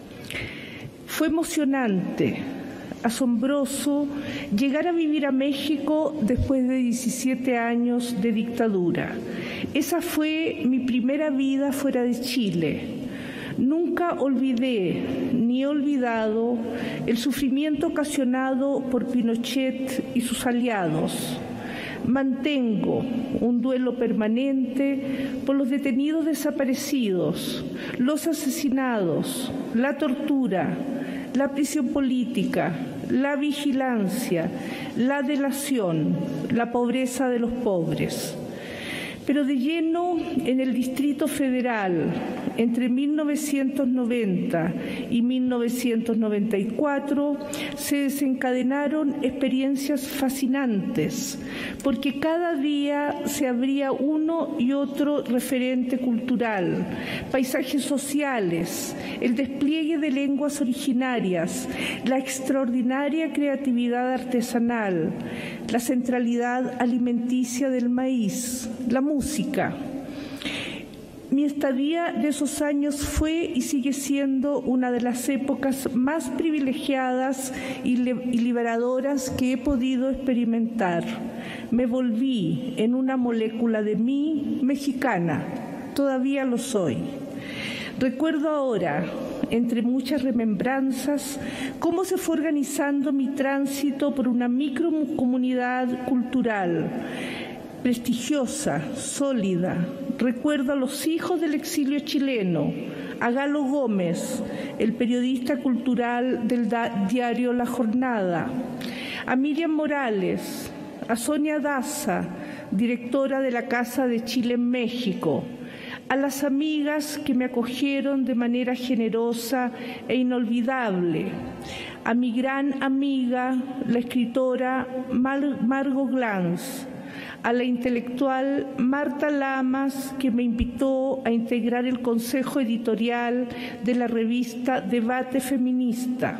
Fue emocionante, asombroso llegar a vivir a México después de diecisiete años de dictadura. Esa fue mi primera vida fuera de Chile. Nunca olvidé ni he olvidado el sufrimiento ocasionado por Pinochet y sus aliados. Mantengo un duelo permanente por los detenidos desaparecidos, los asesinados, la tortura, la prisión política, la vigilancia, la delación, la pobreza de los pobres. Pero de lleno en el Distrito Federal, entre mil novecientos noventa y mil novecientos noventa y cuatro, se desencadenaron experiencias fascinantes, porque cada día se abría uno y otro referente cultural, paisajes sociales, el despliegue de lenguas originarias, la extraordinaria creatividad artesanal, la centralidad alimenticia del maíz, la música. Mi estadía de esos años fue y sigue siendo una de las épocas más privilegiadas y liberadoras que he podido experimentar. Me volví en una molécula de mí mexicana, todavía lo soy. Recuerdo ahora, entre muchas remembranzas, cómo se fue organizando mi tránsito por una microcomunidad cultural, prestigiosa, sólida. Recuerdo a los hijos del exilio chileno, a Galo Gómez, el periodista cultural del diario La Jornada, a Miriam Morales, a Sonia Daza, directora de la Casa de Chile en México, a las amigas que me acogieron de manera generosa e inolvidable, a mi gran amiga, la escritora Mar- Margot Glantz, a la intelectual Marta Lamas, que me invitó a integrar el consejo editorial de la revista Debate Feminista,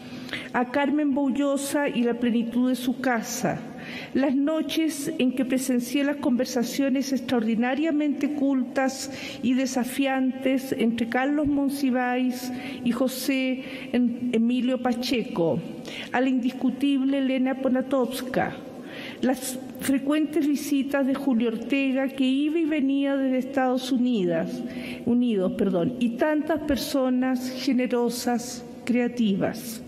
a Carmen Boullosa y la plenitud de su casa, las noches en que presencié las conversaciones extraordinariamente cultas y desafiantes entre Carlos Monsiváis y José Emilio Pacheco, a la indiscutible Elena Poniatowska, las frecuentes visitas de Julio Ortega, que iba y venía desde Estados Unidos, Unidos, perdón, y tantas personas generosas, creativas.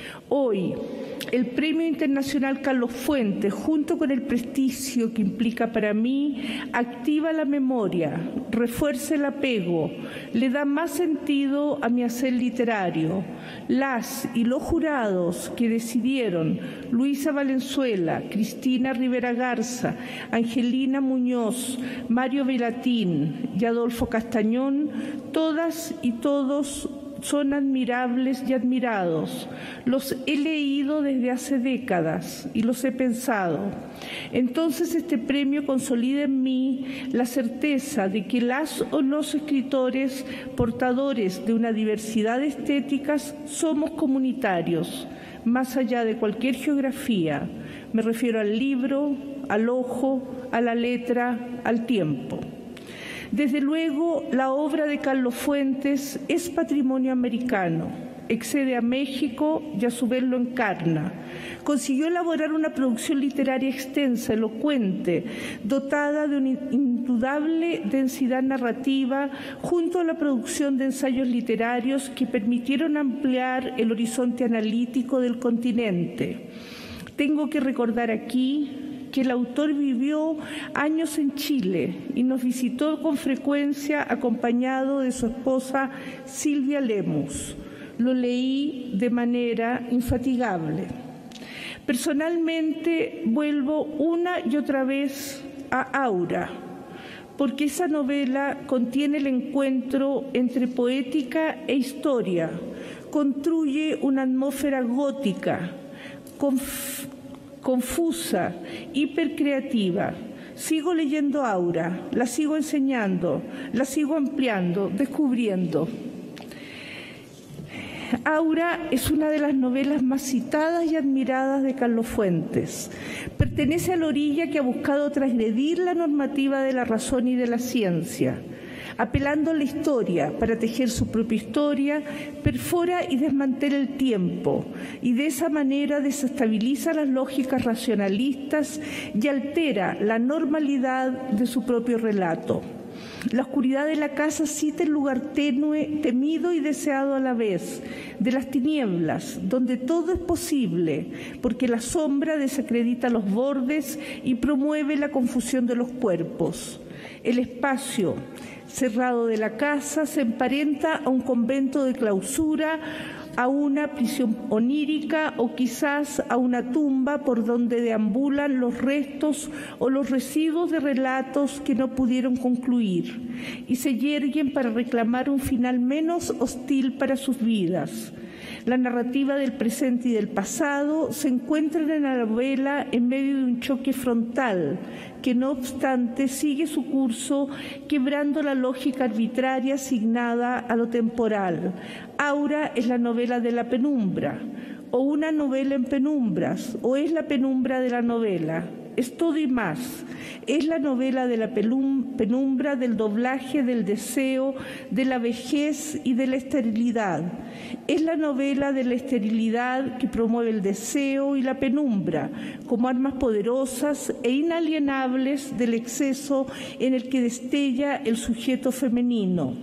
Hoy, el Premio Internacional Carlos Fuentes, junto con el prestigio que implica para mí, activa la memoria, refuerza el apego, le da más sentido a mi hacer literario. Las y los jurados que decidieron, Luisa Valenzuela, Cristina Rivera Garza, Angelina Muñoz, Mario Velatín y Adolfo Castañón, todas y todos son admirables y admirados. Los he leído desde hace décadas y los he pensado. Entonces este premio consolida en mí la certeza de que las o los escritores portadores de una diversidad de estéticas somos comunitarios, más allá de cualquier geografía. Me refiero al libro, al ojo, a la letra, al tiempo. Desde luego, la obra de Carlos Fuentes es patrimonio americano, excede a México y a su vez lo encarna. Consiguió elaborar una producción literaria extensa, elocuente, dotada de una indudable densidad narrativa, junto a la producción de ensayos literarios que permitieron ampliar el horizonte analítico del continente. Tengo que recordar aquí que el autor vivió años en Chile y nos visitó con frecuencia acompañado de su esposa Silvia Lemus. Lo leí de manera infatigable. Personalmente vuelvo una y otra vez a Aura, porque esa novela contiene el encuentro entre poética e historia, construye una atmósfera gótica, conf confusa, hipercreativa. Sigo leyendo Aura, la sigo enseñando, la sigo ampliando, descubriendo. Aura es una de las novelas más citadas y admiradas de Carlos Fuentes. Pertenece a la orilla que ha buscado transgredir la normativa de la razón y de la ciencia. Apelando a la historia para tejer su propia historia, perfora y desmantela el tiempo y de esa manera desestabiliza las lógicas racionalistas y altera la normalidad de su propio relato. La oscuridad de la casa cita el lugar tenue, temido y deseado a la vez, de las tinieblas, donde todo es posible, porque la sombra desacredita los bordes y promueve la confusión de los cuerpos. El espacio cerrado de la casa se emparenta a un convento de clausura, a una prisión onírica o quizás a una tumba por donde deambulan los restos o los residuos de relatos que no pudieron concluir y se yerguen para reclamar un final menos hostil para sus vidas. La narrativa del presente y del pasado se encuentran en la novela en medio de un choque frontal que, no obstante, sigue su curso quebrando la lógica arbitraria asignada a lo temporal. Aura es la novela de la penumbra, o una novela en penumbras, o es la penumbra de la novela. Es todo y más. Es la novela de la penumbra, del doblaje, del deseo, de la vejez y de la esterilidad. Es la novela de la esterilidad que promueve el deseo y la penumbra como armas poderosas e inalienables del exceso en el que destella el sujeto femenino.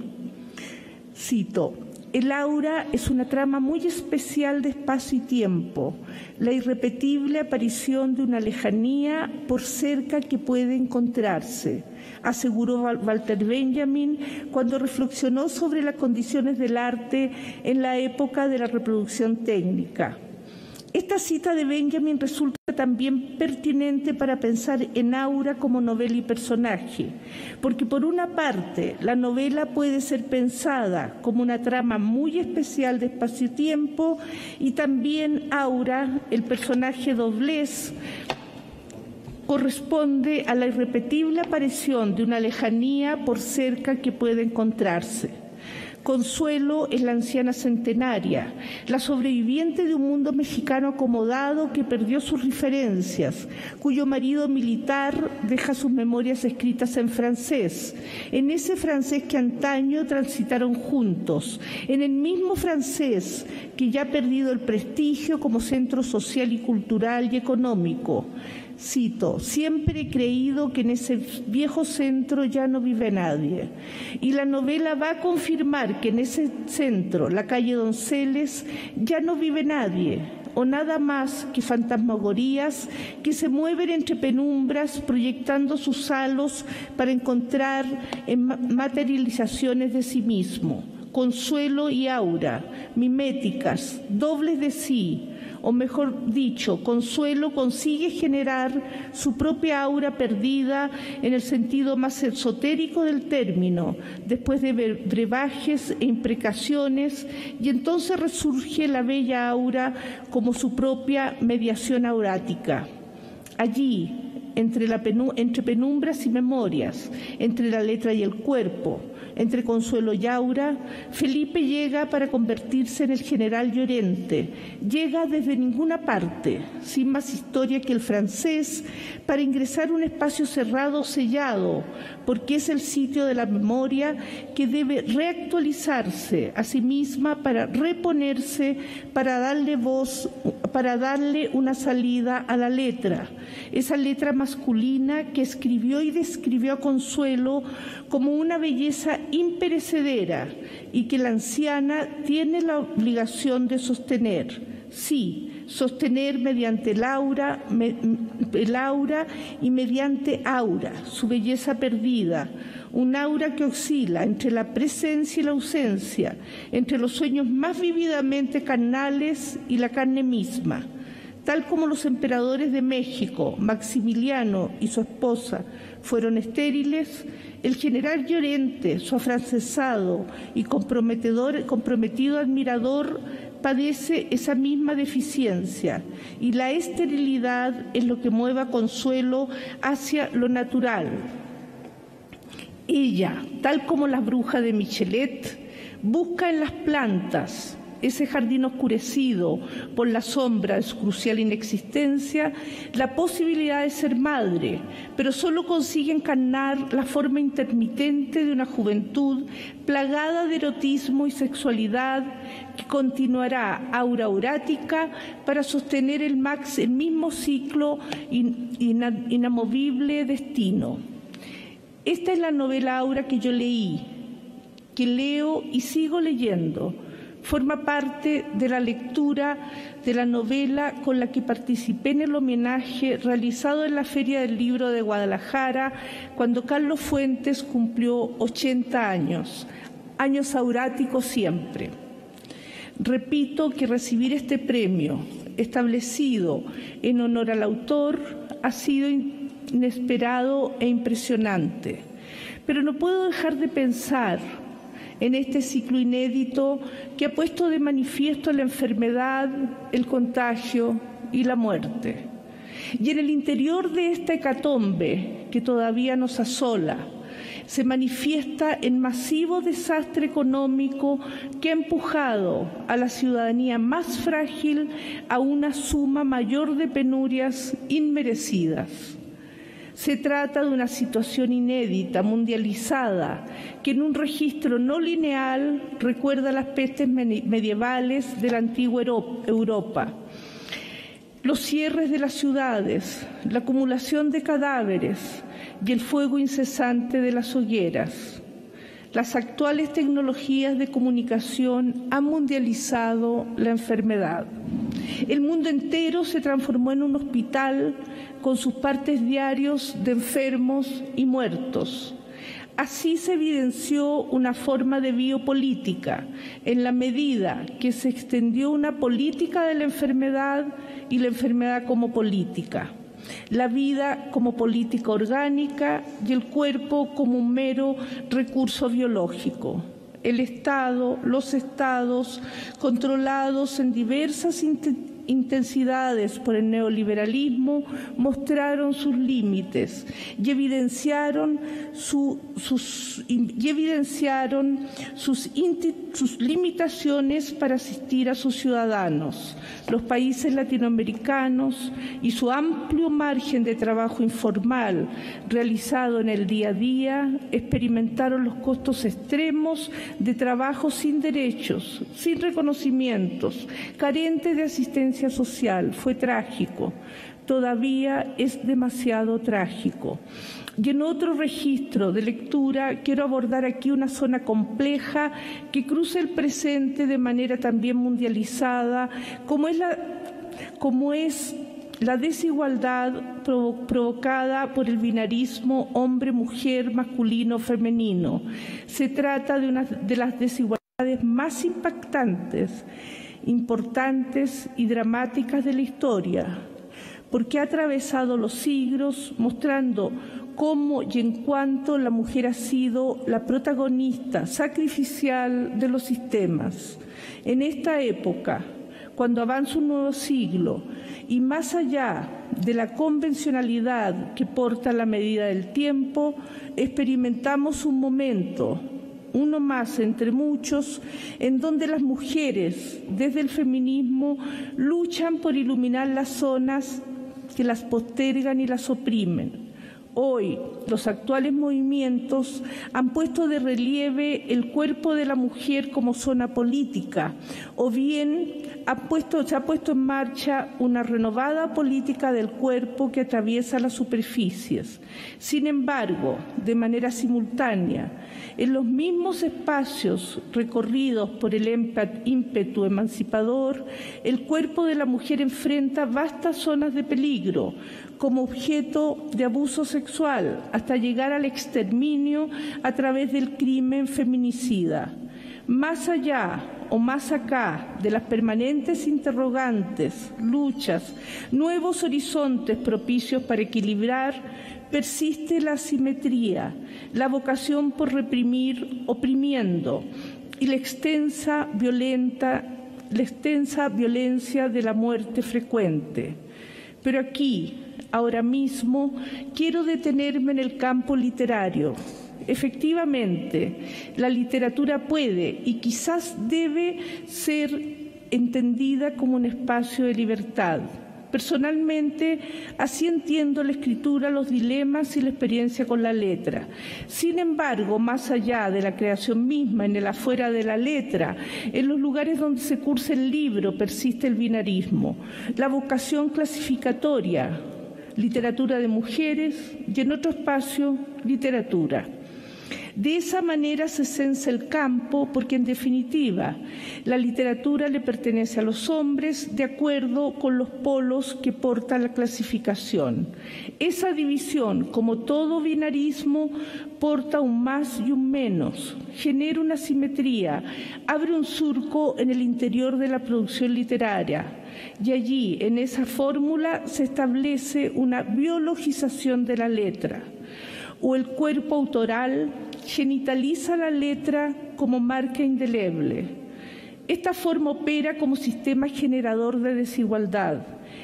Cito: el aura es una trama muy especial de espacio y tiempo, la irrepetible aparición de una lejanía por cerca que puede encontrarse, aseguró Walter Benjamin cuando reflexionó sobre las condiciones del arte en la época de la reproducción técnica. Esta cita de Benjamin resulta también pertinente para pensar en Aura como novela y personaje, porque por una parte la novela puede ser pensada como una trama muy especial de espacio-tiempo y también Aura, el personaje doblez, corresponde a la irrepetible aparición de una lejanía por cerca que puede encontrarse. Consuelo es la anciana centenaria, la sobreviviente de un mundo mexicano acomodado que perdió sus referencias, cuyo marido militar deja sus memorias escritas en francés, en ese francés que antaño transitaron juntos, en el mismo francés que ya ha perdido el prestigio como centro social y cultural y económico. Cito: siempre he creído que en ese viejo centro ya no vive nadie. Y la novela va a confirmar que en ese centro, la calle Donceles, ya no vive nadie, o nada más que fantasmagorías que se mueven entre penumbras proyectando sus halos para encontrar en materializaciones de sí mismo. Consuelo y Aura, miméticas, dobles de sí, o mejor dicho, Consuelo consigue generar su propia aura perdida en el sentido más esotérico del término, después de brebajes e imprecaciones, y entonces resurge la bella aura como su propia mediación aurática. Allí, entre, la penu entre penumbras y memorias, entre la letra y el cuerpo, entre Consuelo y Aura, Felipe llega para convertirse en el general Llorente. Llega desde ninguna parte, sin más historia que el francés, para ingresar a un espacio cerrado, sellado, porque es el sitio de la memoria que debe reactualizarse a sí misma para reponerse, para darle voz, para darle una salida a la letra. Esa letra masculina que escribió y describió a Consuelo como una belleza imperecedera y que la anciana tiene la obligación de sostener. Sí, sostener mediante el aura, me, el aura y mediante aura, su belleza perdida, un aura que oscila entre la presencia y la ausencia, entre los sueños más vívidamente carnales y la carne misma. Tal como los emperadores de México, Maximiliano y su esposa, fueron estériles, el general Llorente, su afrancesado y comprometedor, comprometido admirador, padece esa misma deficiencia, y la esterilidad es lo que mueve a Consuelo hacia lo natural. Ella, tal como la bruja de Michelet, busca en las plantas ese jardín oscurecido por la sombra de su crucial inexistencia, la posibilidad de ser madre, pero solo consigue encarnar la forma intermitente de una juventud plagada de erotismo y sexualidad que continuará aura aurática para sostener el, max, el mismo ciclo in, in, inamovible destino. Esta es la novela Aura que yo leí, que leo y sigo leyendo. Forma parte de la lectura de la novela con la que participé en el homenaje realizado en la Feria del Libro de Guadalajara cuando Carlos Fuentes cumplió ochenta años, años auráticos siempre. Repito que recibir este premio, establecido en honor al autor, ha sido inesperado e impresionante, pero no puedo dejar de pensar en este ciclo inédito que ha puesto de manifiesto la enfermedad, el contagio y la muerte. Y en el interior de esta hecatombe que todavía nos asola, se manifiesta el masivo desastre económico que ha empujado a la ciudadanía más frágil a una suma mayor de penurias inmerecidas. Se trata de una situación inédita, mundializada, que en un registro no lineal recuerda las pestes medievales de la antigua Europa. Los cierres de las ciudades, la acumulación de cadáveres y el fuego incesante de las hogueras. Las actuales tecnologías de comunicación han mundializado la enfermedad. El mundo entero se transformó en un hospital con sus partes diarios de enfermos y muertos. Así se evidenció una forma de biopolítica en la medida que se extendió una política de la enfermedad y la enfermedad como política, la vida como política orgánica y el cuerpo como un mero recurso biológico. El Estado, los Estados, controlados en diversas intensidades por el neoliberalismo, mostraron sus límites y evidenciaron, su, sus, y evidenciaron sus, sus limitaciones para asistir a sus ciudadanos. Los países latinoamericanos y su amplio margen de trabajo informal realizado en el día a día experimentaron los costos extremos de trabajo sin derechos, sin reconocimientos, carentes de asistencia social. Fue trágico, todavía es demasiado trágico. Y en otro registro de lectura quiero abordar aquí una zona compleja que cruza el presente de manera también mundializada, como es la, como es la desigualdad provo- provocada por el binarismo hombre-mujer, masculino-femenino. Se trata de una de las desigualdades más impactantes, importantes y dramáticas de la historia, porque ha atravesado los siglos mostrando cómo y en cuánto la mujer ha sido la protagonista sacrificial de los sistemas. En esta época, cuando avanza un nuevo siglo y más allá de la convencionalidad que porta la medida del tiempo, experimentamos un momento, uno más entre muchos, en donde las mujeres, desde el feminismo, luchan por iluminar las zonas que las postergan y las oprimen. Hoy, los actuales movimientos han puesto de relieve el cuerpo de la mujer como zona política, o bien ha puesto, se ha puesto en marcha una renovada política del cuerpo que atraviesa las superficies. Sin embargo, de manera simultánea, en los mismos espacios recorridos por el ímpetu emancipador, el cuerpo de la mujer enfrenta vastas zonas de peligro, como objeto de abuso sexual, hasta llegar al exterminio a través del crimen feminicida. Más allá o más acá de las permanentes interrogantes, luchas, nuevos horizontes propicios para equilibrar, persiste la asimetría, la vocación por reprimir oprimiendo y la extensa, violenta, la extensa violencia de la muerte frecuente. Pero aquí, ahora mismo, quiero detenerme en el campo literario. Efectivamente, la literatura puede y quizás debe ser entendida como un espacio de libertad. Personalmente, así entiendo la escritura, los dilemas y la experiencia con la letra. Sin embargo, más allá de la creación misma, en el afuera de la letra, en los lugares donde se cursa el libro, persiste el binarismo, la vocación clasificatoria, literatura de mujeres y en otro espacio, literatura. De esa manera se censa el campo porque, en definitiva, la literatura le pertenece a los hombres de acuerdo con los polos que porta la clasificación. Esa división, como todo binarismo, porta un más y un menos, genera una simetría, abre un surco en el interior de la producción literaria. Y allí, en esa fórmula, se establece una biologización de la letra. O el cuerpo autoral genitaliza la letra como marca indeleble. Esta forma opera como sistema generador de desigualdad,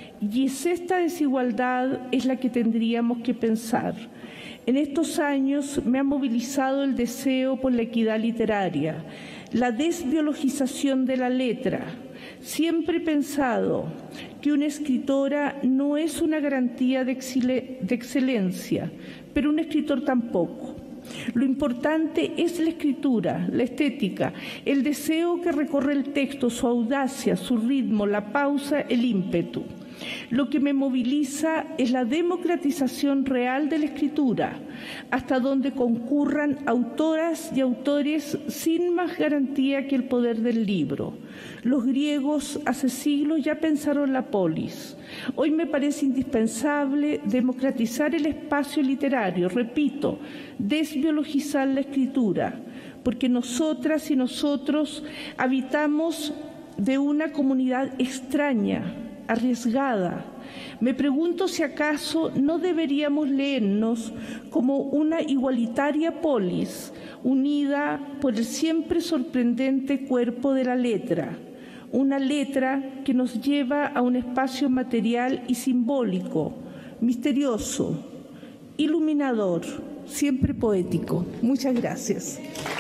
y es esta desigualdad es la que tendríamos que pensar. En estos años me ha movilizado el deseo por la equidad literaria, la desbiologización de la letra. Siempre he pensado que una escritora no es una garantía de, de excelencia, pero un escritor tampoco. Lo importante es la escritura, la estética, el deseo que recorre el texto, su audacia, su ritmo, la pausa, el ímpetu. Lo que me moviliza es la democratización real de la escritura, hasta donde concurran autoras y autores sin más garantía que el poder del libro. Los griegos hace siglos ya pensaron la polis. Hoy me parece indispensable democratizar el espacio literario, repito, desbiologizar la escritura, porque nosotras y nosotros habitamos de una comunidad extraña, arriesgada. Me pregunto si acaso no deberíamos leernos como una igualitaria polis unida por el siempre sorprendente cuerpo de la letra, una letra que nos lleva a un espacio material y simbólico, misterioso, iluminador, siempre poético. Muchas gracias.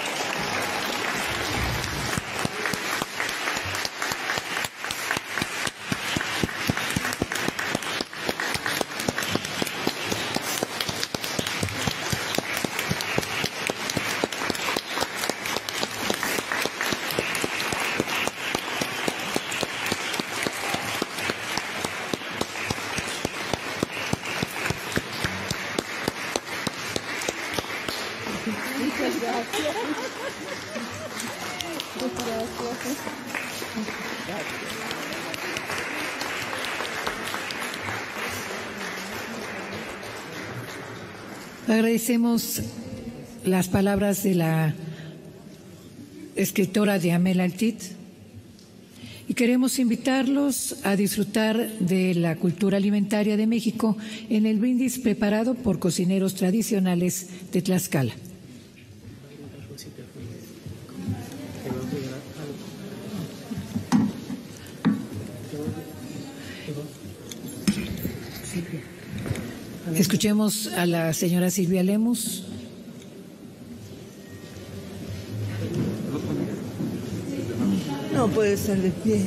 Agradecemos las palabras de la escritora Diamela El Tit y queremos invitarlos a disfrutar de la cultura alimentaria de México en el brindis preparado por cocineros tradicionales de Tlaxcala. Escuchemos a la señora Silvia Lemus. No puede estar de pie.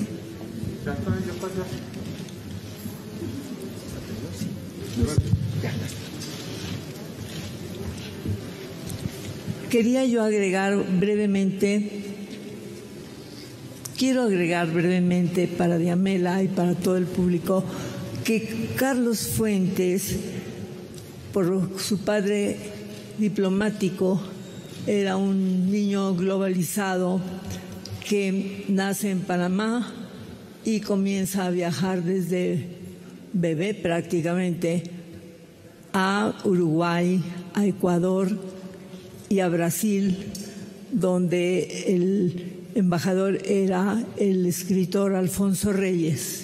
Quería yo agregar brevemente, quiero agregar brevemente para Diamela y para todo el público que Carlos Fuentes, por su padre diplomático, era un niño globalizado que nace en Panamá y comienza a viajar desde bebé prácticamente a Uruguay, a Ecuador y a Brasil donde el embajador era el escritor Alfonso Reyes.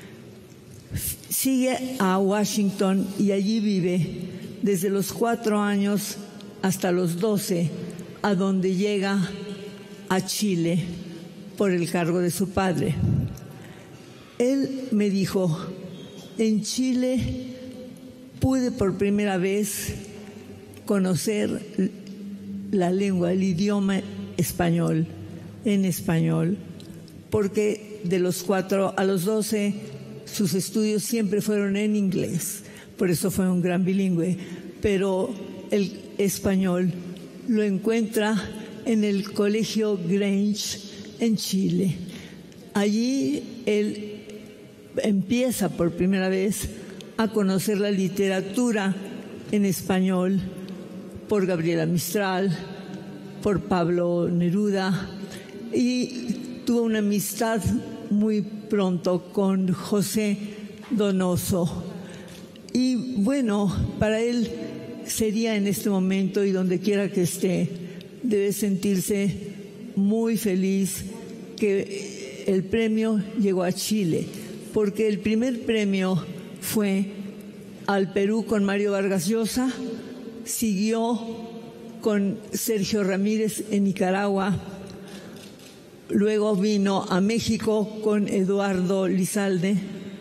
Sigue a Washington y allí vive desde los cuatro años hasta los doce, a donde llega a Chile por el cargo de su padre. Él me dijo, en Chile pude por primera vez conocer la lengua, el idioma español, en español, porque de los cuatro a los doce sus estudios siempre fueron en inglés, por eso fue un gran bilingüe, pero el español lo encuentra en el Colegio Grange en Chile. Allí él empieza por primera vez a conocer la literatura en español por Gabriela Mistral, por Pablo Neruda, y tuvo una amistad muy pronto con José Donoso. Y bueno, para él sería en este momento, y donde quiera que esté, debe sentirse muy feliz que el premio llegó a Chile, porque el primer premio fue al Perú con Mario Vargas Llosa, siguió con Sergio Ramírez en Nicaragua, luego vino a México con Eduardo Lizalde,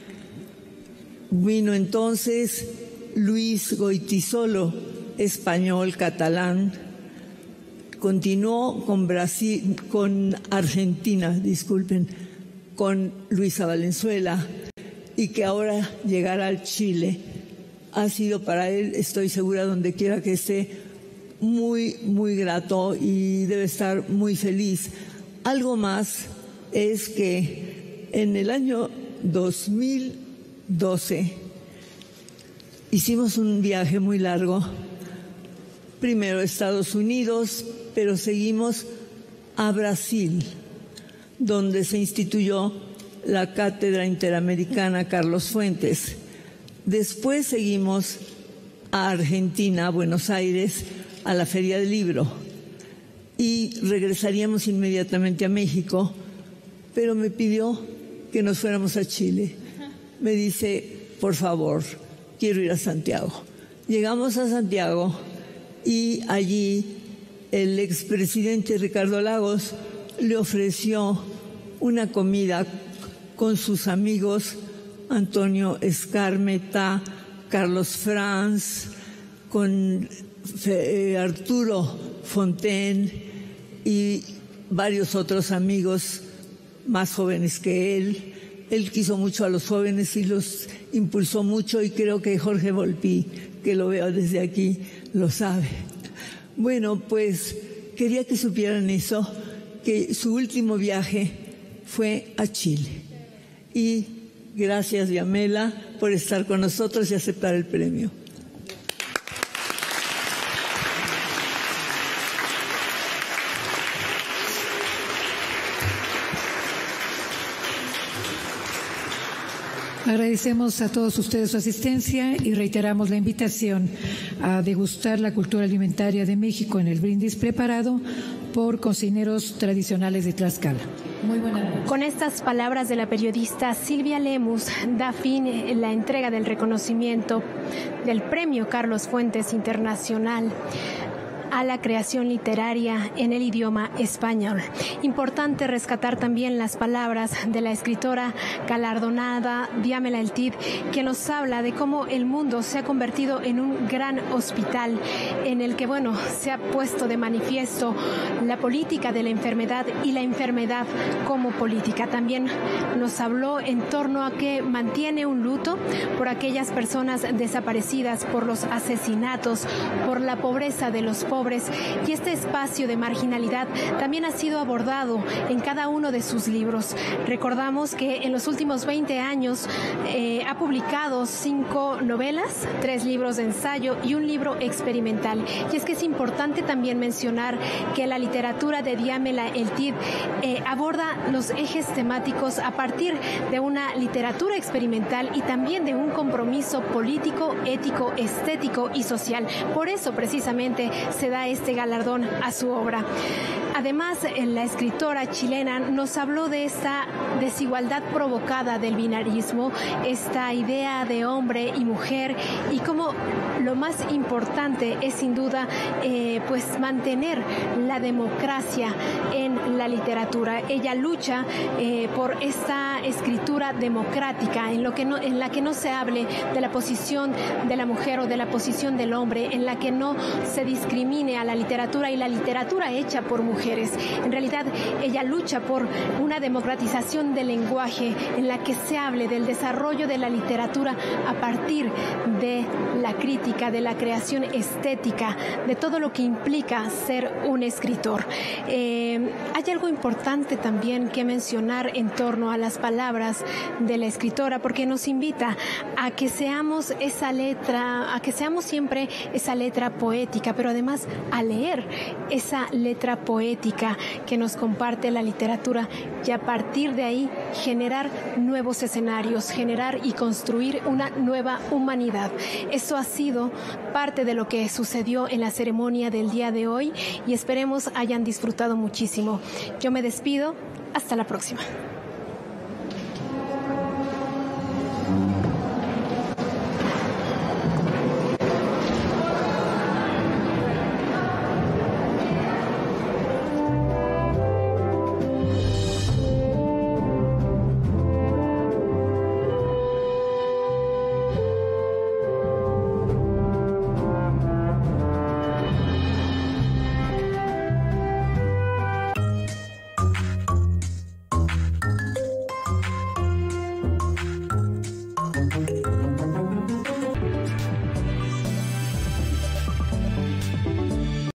vino entonces Luis Goytisolo, español catalán, continuó con Brasil, con Argentina, disculpen, con Luisa Valenzuela, y que ahora llegará al Chile. Ha sido para él, estoy segura, donde quiera que esté, muy, muy grato y debe estar muy feliz. Algo más es que en el año dos mil doce hicimos un viaje muy largo, primero a Estados Unidos, pero seguimos a Brasil, donde se instituyó la Cátedra Interamericana Carlos Fuentes. Después seguimos a Argentina, a Buenos Aires, a la Feria del Libro, y regresaríamos inmediatamente a México, pero me pidió que nos fuéramos a Chile. Me dice, por favor, quiero ir a Santiago. Llegamos a Santiago y allí el expresidente Ricardo Lagos le ofreció una comida con sus amigos Antonio Escarmeta, Carlos Franz, con eh, Arturo Fontaine y varios otros amigos más jóvenes que él. Él quiso mucho a los jóvenes y los impulsó mucho, y creo que Jorge Volpi, que lo veo desde aquí, lo sabe. Bueno, pues quería que supieran eso, que su último viaje fue a Chile. Y gracias, Diamela, por estar con nosotros y aceptar el premio. Agradecemos a todos ustedes su asistencia y reiteramos la invitación a degustar la cultura alimentaria de México en el brindis preparado por cocineros tradicionales de Tlaxcala. Muy buenas noches. Con estas palabras de la periodista Silvia Lemus da fin la entrega del reconocimiento del Premio Carlos Fuentes Internacional a la creación literaria en el idioma español. Importante rescatar también las palabras de la escritora galardonada Diamela El Cid, que nos habla de cómo el mundo se ha convertido en un gran hospital en el que, bueno, se ha puesto de manifiesto la política de la enfermedad y la enfermedad como política. También nos habló en torno a que mantiene un luto por aquellas personas desaparecidas, por los asesinatos, por la pobreza de los pobres, y este espacio de marginalidad también ha sido abordado en cada uno de sus libros. Recordamos que en los últimos veinte años eh, ha publicado cinco novelas, tres libros de ensayo y un libro experimental. Y es que es importante también mencionar que la literatura de Diamela El Cid eh, aborda los ejes temáticos a partir de una literatura experimental y también de un compromiso político, ético, estético y social. Por eso precisamente se da este galardón a su obra. Además, la escritora chilena nos habló de esta desigualdad provocada del binarismo, esta idea de hombre y mujer, y cómo lo más importante es sin duda eh, pues mantener la democracia en la literatura. Ella lucha eh, por esta escritura democrática en, lo que no, en la que no se hable de la posición de la mujer o de la posición del hombre, en la que no se discrimine a la literatura y la literatura hecha por mujeres. En realidad, ella lucha por una democratización del lenguaje en la que se hable del desarrollo de la literatura a partir de la crítica, de la creación estética, de todo lo que implica ser un escritor. Eh, hay algo importante también que mencionar en torno a las palabras de la escritora, porque nos invita a que seamos esa letra, a que seamos siempre esa letra poética, pero además a leer esa letra poética que nos comparte la literatura y a partir de ahí generar nuevos escenarios, generar y construir una nueva humanidad. Eso ha sido parte de lo que sucedió en la ceremonia del día de hoy y esperemos hayan disfrutado muchísimo. Yo me despido, hasta la próxima.